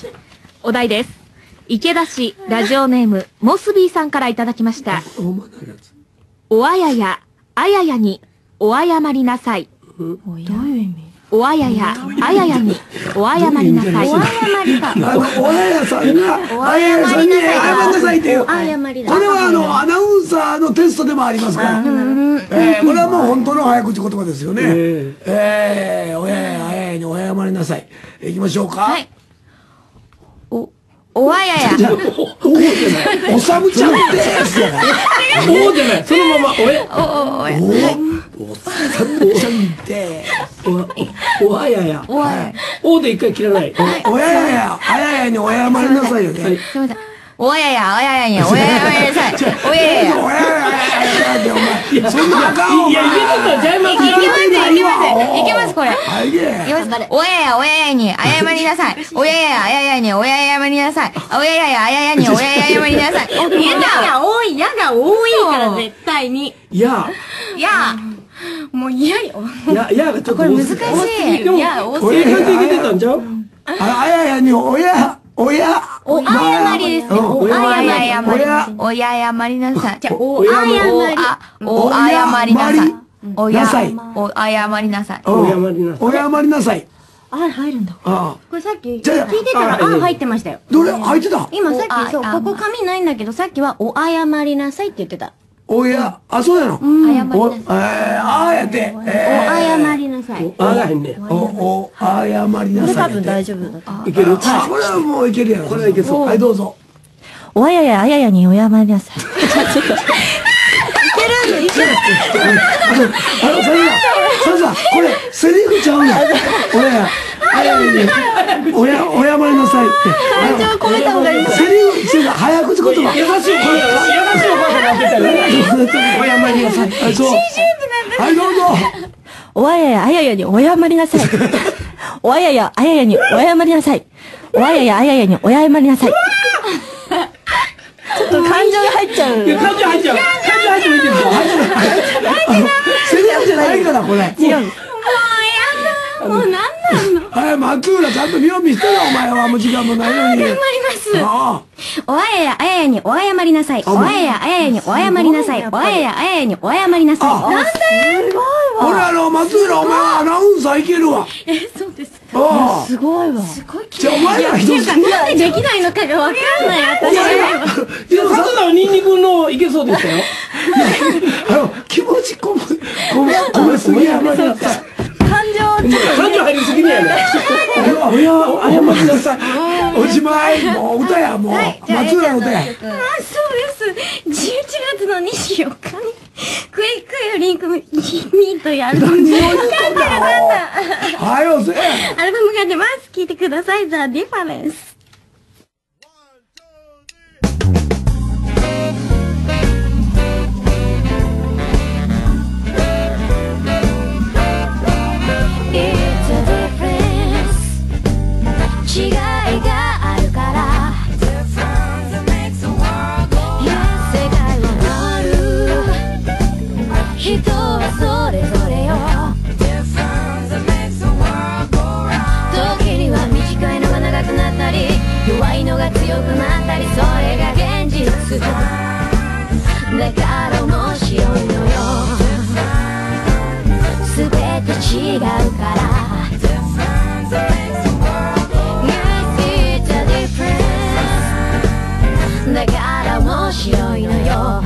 お題です。池田市ラジオネームモスビーさんからいただきました。おあやや、あややにお謝りなさい。 どういう意味？ おあやや、あややにお謝りなさい。 お謝りか。 おあやさんが、あややさんに謝りなさいっていう。これはアナウンサーのテストでもありますから。これはもう本当の早口言葉ですよね。おやや、あややにお謝りなさい。行きましょうか。はい。 おあやや。 おさむちゃんです。 おじゃない。そのまま、 おさむちゃんで。 おあやや。おで一回切らない。 おややや、あややにお謝りなさいよね。 すみません。おやや、あややにお謝りなさい。おやや。 おややってお前。そんなあかん。 いや、いけますよ。ジャイマンいけます、これ。おやや、おややに謝りなさい。おやや、あややにおやや謝りなさい。おやや、あややにおやや謝りなさい。やが多い、やが多いから絶対に。 や。 もう嫌よ。 やがちょっとこれ難しい。 でも、これいけてたんちゃう？ あややにおや謝りですね。お謝りなさい。じゃお謝りなさい。お謝りなさい。お謝りなさい。 お謝りなさい。 あ、入るんだ。これさっき聞いてたら、入ってましたよ。 どれ入ってた？ 今さっき、そう、ここ紙ないんだけど、さっきはお謝りなさいって言ってた。 そうやの。 謝りなさい。 やって。 お謝りなさい。 お謝りなさい。 多分大丈夫だと。 いける？ これはもういけるやろ。これはいけそう。はい、どうぞ。 おあやや、あややにお謝りなさい。いける。 さ、これ、セリフちゃうやん。おや、あややに、お謝りなさいって。 感情込めた方がいい。 セリフ、早口言葉。 優しいお母さんになってたよ。 お謝りなさい。そう。はい、どうぞ。 おあやや、あややにお謝りなさい。おあやや、あややにお謝りなさい。おあやや、あややにお謝りなさい。ちょっと感情が入っちゃう。 感情入ってもいいけど。 セリフじゃないから、これ。 違う。もうなんなんの？ はい、松浦ちゃんと見よう見してよ、お前は。もう時間もないのに。 頑張ります。おあやや、あややにお謝りなさい。おあやや、あややにお謝りなさい。おあやや、あややにお謝りなさい。なんですごいわ。 俺松浦、お前はアナウンサーいけるわ。 そうですか。すごいわ。すごい。じゃあお前ら一つ。なんでできないのかがわかんない、私は。 佐藤さんはニンニクのいけそうでしたよ。 気持ち込めすぎやまりなさい。 感情入りすぎねやね。 謝りなさい。おしまい。もう歌や、もう。松浦の歌や。 そうです。11月の24日に、クイックよリンクミーというアルバム。 はよせ。 アルバムが出ます。聴いてください。The Difference。 違いがあるから世界は回る人はそれぞれよ時には短いのが長くなったり弱いのが強くなったりそれが現実だから面白いのよ全て違うからだから面白いのよ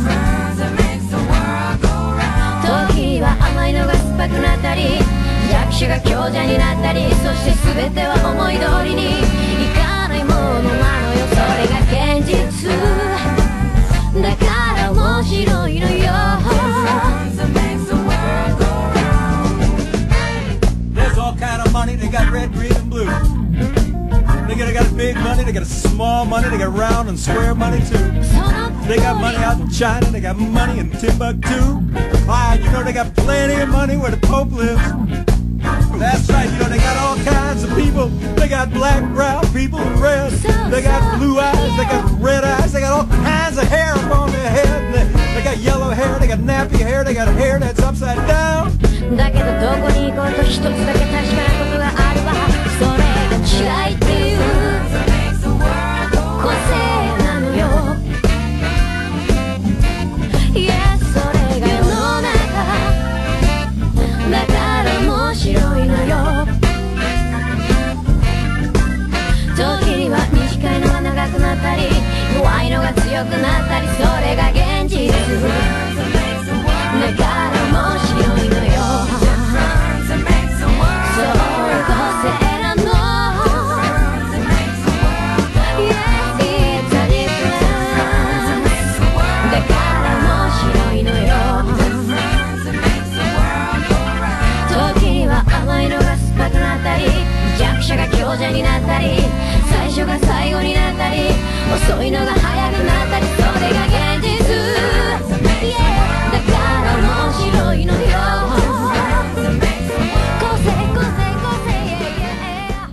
時は甘いのが酸っぱくなったり弱者が強者になったりそして全ては思い通りにいかないものなのよそれが現実だから面白いのよ There's all kind of money, they got red, green and blue They got big money, they got small money, they got round and square money too. They got money out in China, they got money in Timbuktu. Why, you know they got plenty of money where the Pope lives. That's right, you know they got all kinds of people. They got black, brown people, red. They got blue eyes, they got red eyes, they got all kinds of hair up on their head. They got yellow hair, they got nappy hair, they got hair that's upside down. だけどどこに行こうと一つだけ確かなことがあるわそれが違いっていう個性なのよ Yeah それが世の中だから面白いのよ時には短いのが長くなったり弱いのが強くなったりそれが現実だから面白いのよそういう個性なの Yeah, it's a difference だから面白いのよ時には甘いのが酸っぱくなったり弱者が強者になったり最初が最後になったり遅いのが早くなったりそれが現実 Yeah だから面白いのよ個性個性個性 Yeah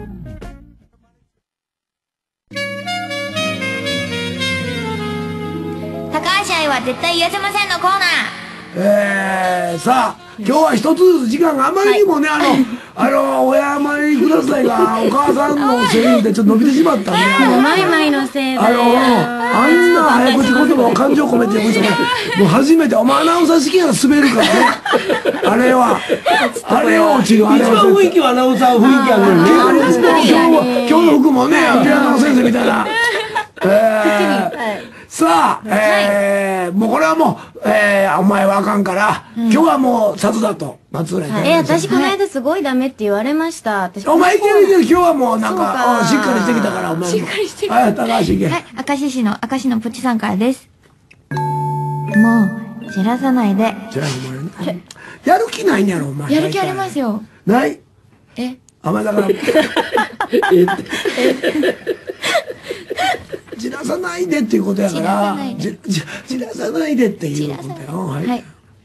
高橋愛は絶対癒せませんのコーナーさあ今日は一つずつ時間があまりにもねおやまりくださいがお母さんのセリフでちょっと伸びてしまったんでマイマイのせいだよあんな早口言葉を感情込めてもう初めてお前アナウンサー式が滑るからねあれは落ちる一番雰囲気はアナウンサー雰囲気あるのにね今日の服もねピアノの先生みたいなさあ、もうこれはもう、お前はあかんから、今日はもう札だと、松浦に。 私この間すごいダメって言われました。 お前いけるいける、今日はもうなんか、しっかりしてきたから、お前も。 しっかりしてきた。 はい、高橋いけ。 はい、明石のプチさんからです。もう、じらさないで。 じゃあ、お前、やる気ないんやろ、お前。 やる気ありますよ。 ない？お前だから。じらさないでっていうことやから、じらさないでっていうことやろ。はい。も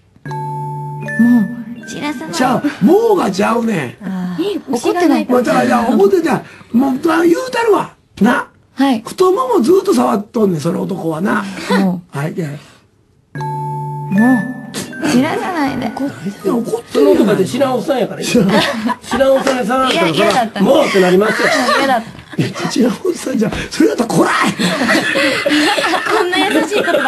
う、じらさないで。 ちゃう、もうがちゃうね。 怒ってない。 だから、怒ってない。もう、言うたるわ。な。 はい。 太ももずっと触っとんねん、その男はな。はい、じゃもう、じらさないで。 怒ってその男で品尾さんやから。品尾さんに触られたら、それは、もうってなりますよ。 嫌だった。 ちらほさんじゃ、それだったらこらいこんな優しい言葉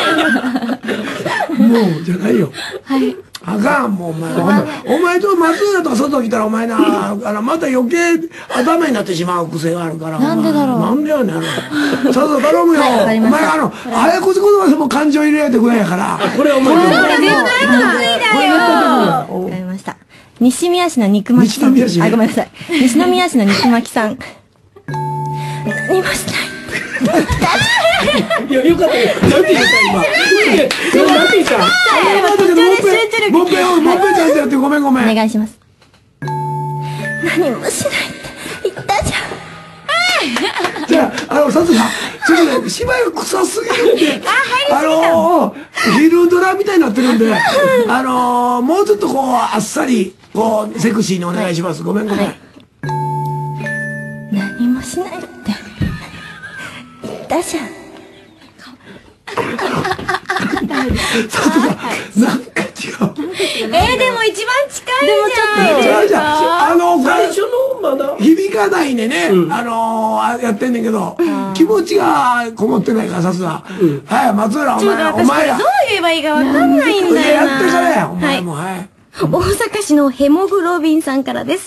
言えないよ。 もう、じゃないよ。 はい。 あかん、もうお前と松浦とか外来たらお前な、また余計頭になってしまう癖があるから。 なんでだろう。 なんでやねん。さあ頼むよ。お前早口言葉でも感情入れられてくれやから。 これお前。 これ絶対得意だよ。わかりました。西宮市の肉巻さん。あ、ごめんなさい。西宮市の肉巻さん。何もしたい。 いや、よかったよ。なんて言った今。なんて言ったるもっぺんちゃんとやって、ごめん。 お願いします。何もしないって言ったじゃん。 じゃあ、さつさん、ちょっとね、芝居が臭すぎるんで、ヒルドラみたいになってるんで、もうちょっとこう、あっさり、こう、セクシーにお願いします。ごめん。 何もしないって言ったじゃん。 さつさん、なんか違う。 でも一番近いじゃん。 最初のまだ響かないでね、やってんねんけど、気持ちがこもってないからさすが。はい、松浦、お前や。 どう言えばいいかわかんないんだよな。 やってからや、お前も。はい。 大阪市のヘモグロビンさんからです。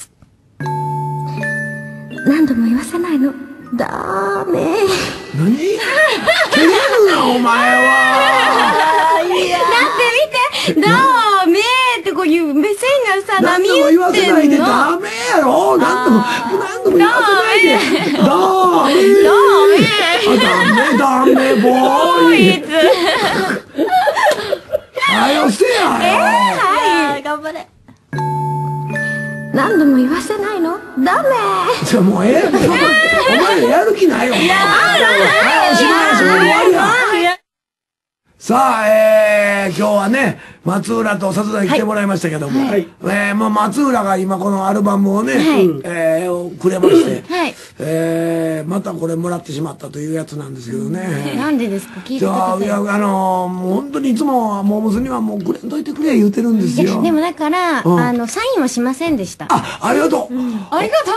何度も言わせないの。ダメ。 何？照れるな、お前は。 だって見て、ダメってこういう目線がさ、波打ってんの。何度も言わせないでダメやろ。何度も言わせないで。ダメ、ボーイ。はよせや。 はい、頑張れ。 何度も言わせないの？ダメ。 じゃあもうお前やる気ないよ。さあ、今日はね、松浦と里田に来てもらいましたけども、もう松浦が今このアルバムをね、くれまして、またこれもらってしまったというやつなんですけどね。 なんでですか？聞いてください。 いや、もう本当にいつも、モームスにはもうくれんといてくれ言うてるんですよ。 でもだから、サインはしませんでした。 ありがとう。 ありがとうって。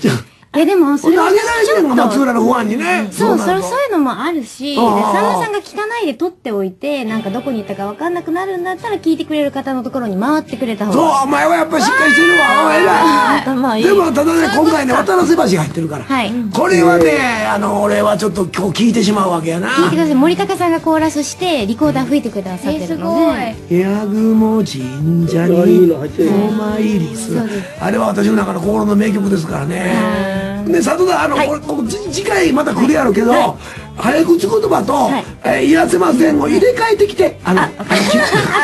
でも、それあげられてるのが松浦のファンにね。 そういうのもあるし、さんまさんが汚いで撮っておいて、なんかどこに行ったか分かんなくなるんだったら、聞いてくれる方のところに回ってくれた方が。 そう、お前はやっぱりしっかりしてるわ。偉い。でも、ただね、今回ね、渡良瀬橋が入ってるから。これはね、俺はちょっと今日聞いてしまうわけやな。 聞いてください。森高さんがコーラスして、リコーダー吹いてくださってるので。 八雲神社にお参りする。あれは私の中の心の名曲ですからね。で、里田、次回また来るやろうけど、早口言葉と、いらせませんを入れ替えてきて、気持ちいい。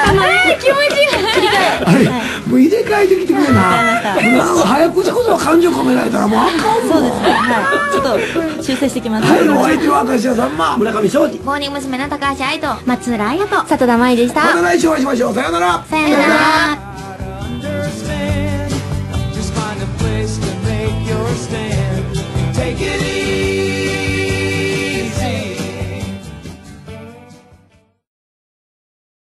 もう入れ替えてきてくれな。早口言葉感情込められたらもうあかんもん。 そうですね。ちょっと修正してきます。 はい、お相手は明石家さんま、村上庄司。 モーニング娘。の高橋愛と、松浦彩と、 里田舞でした。 また来週お会いしましょう。さよなら。 さよなら。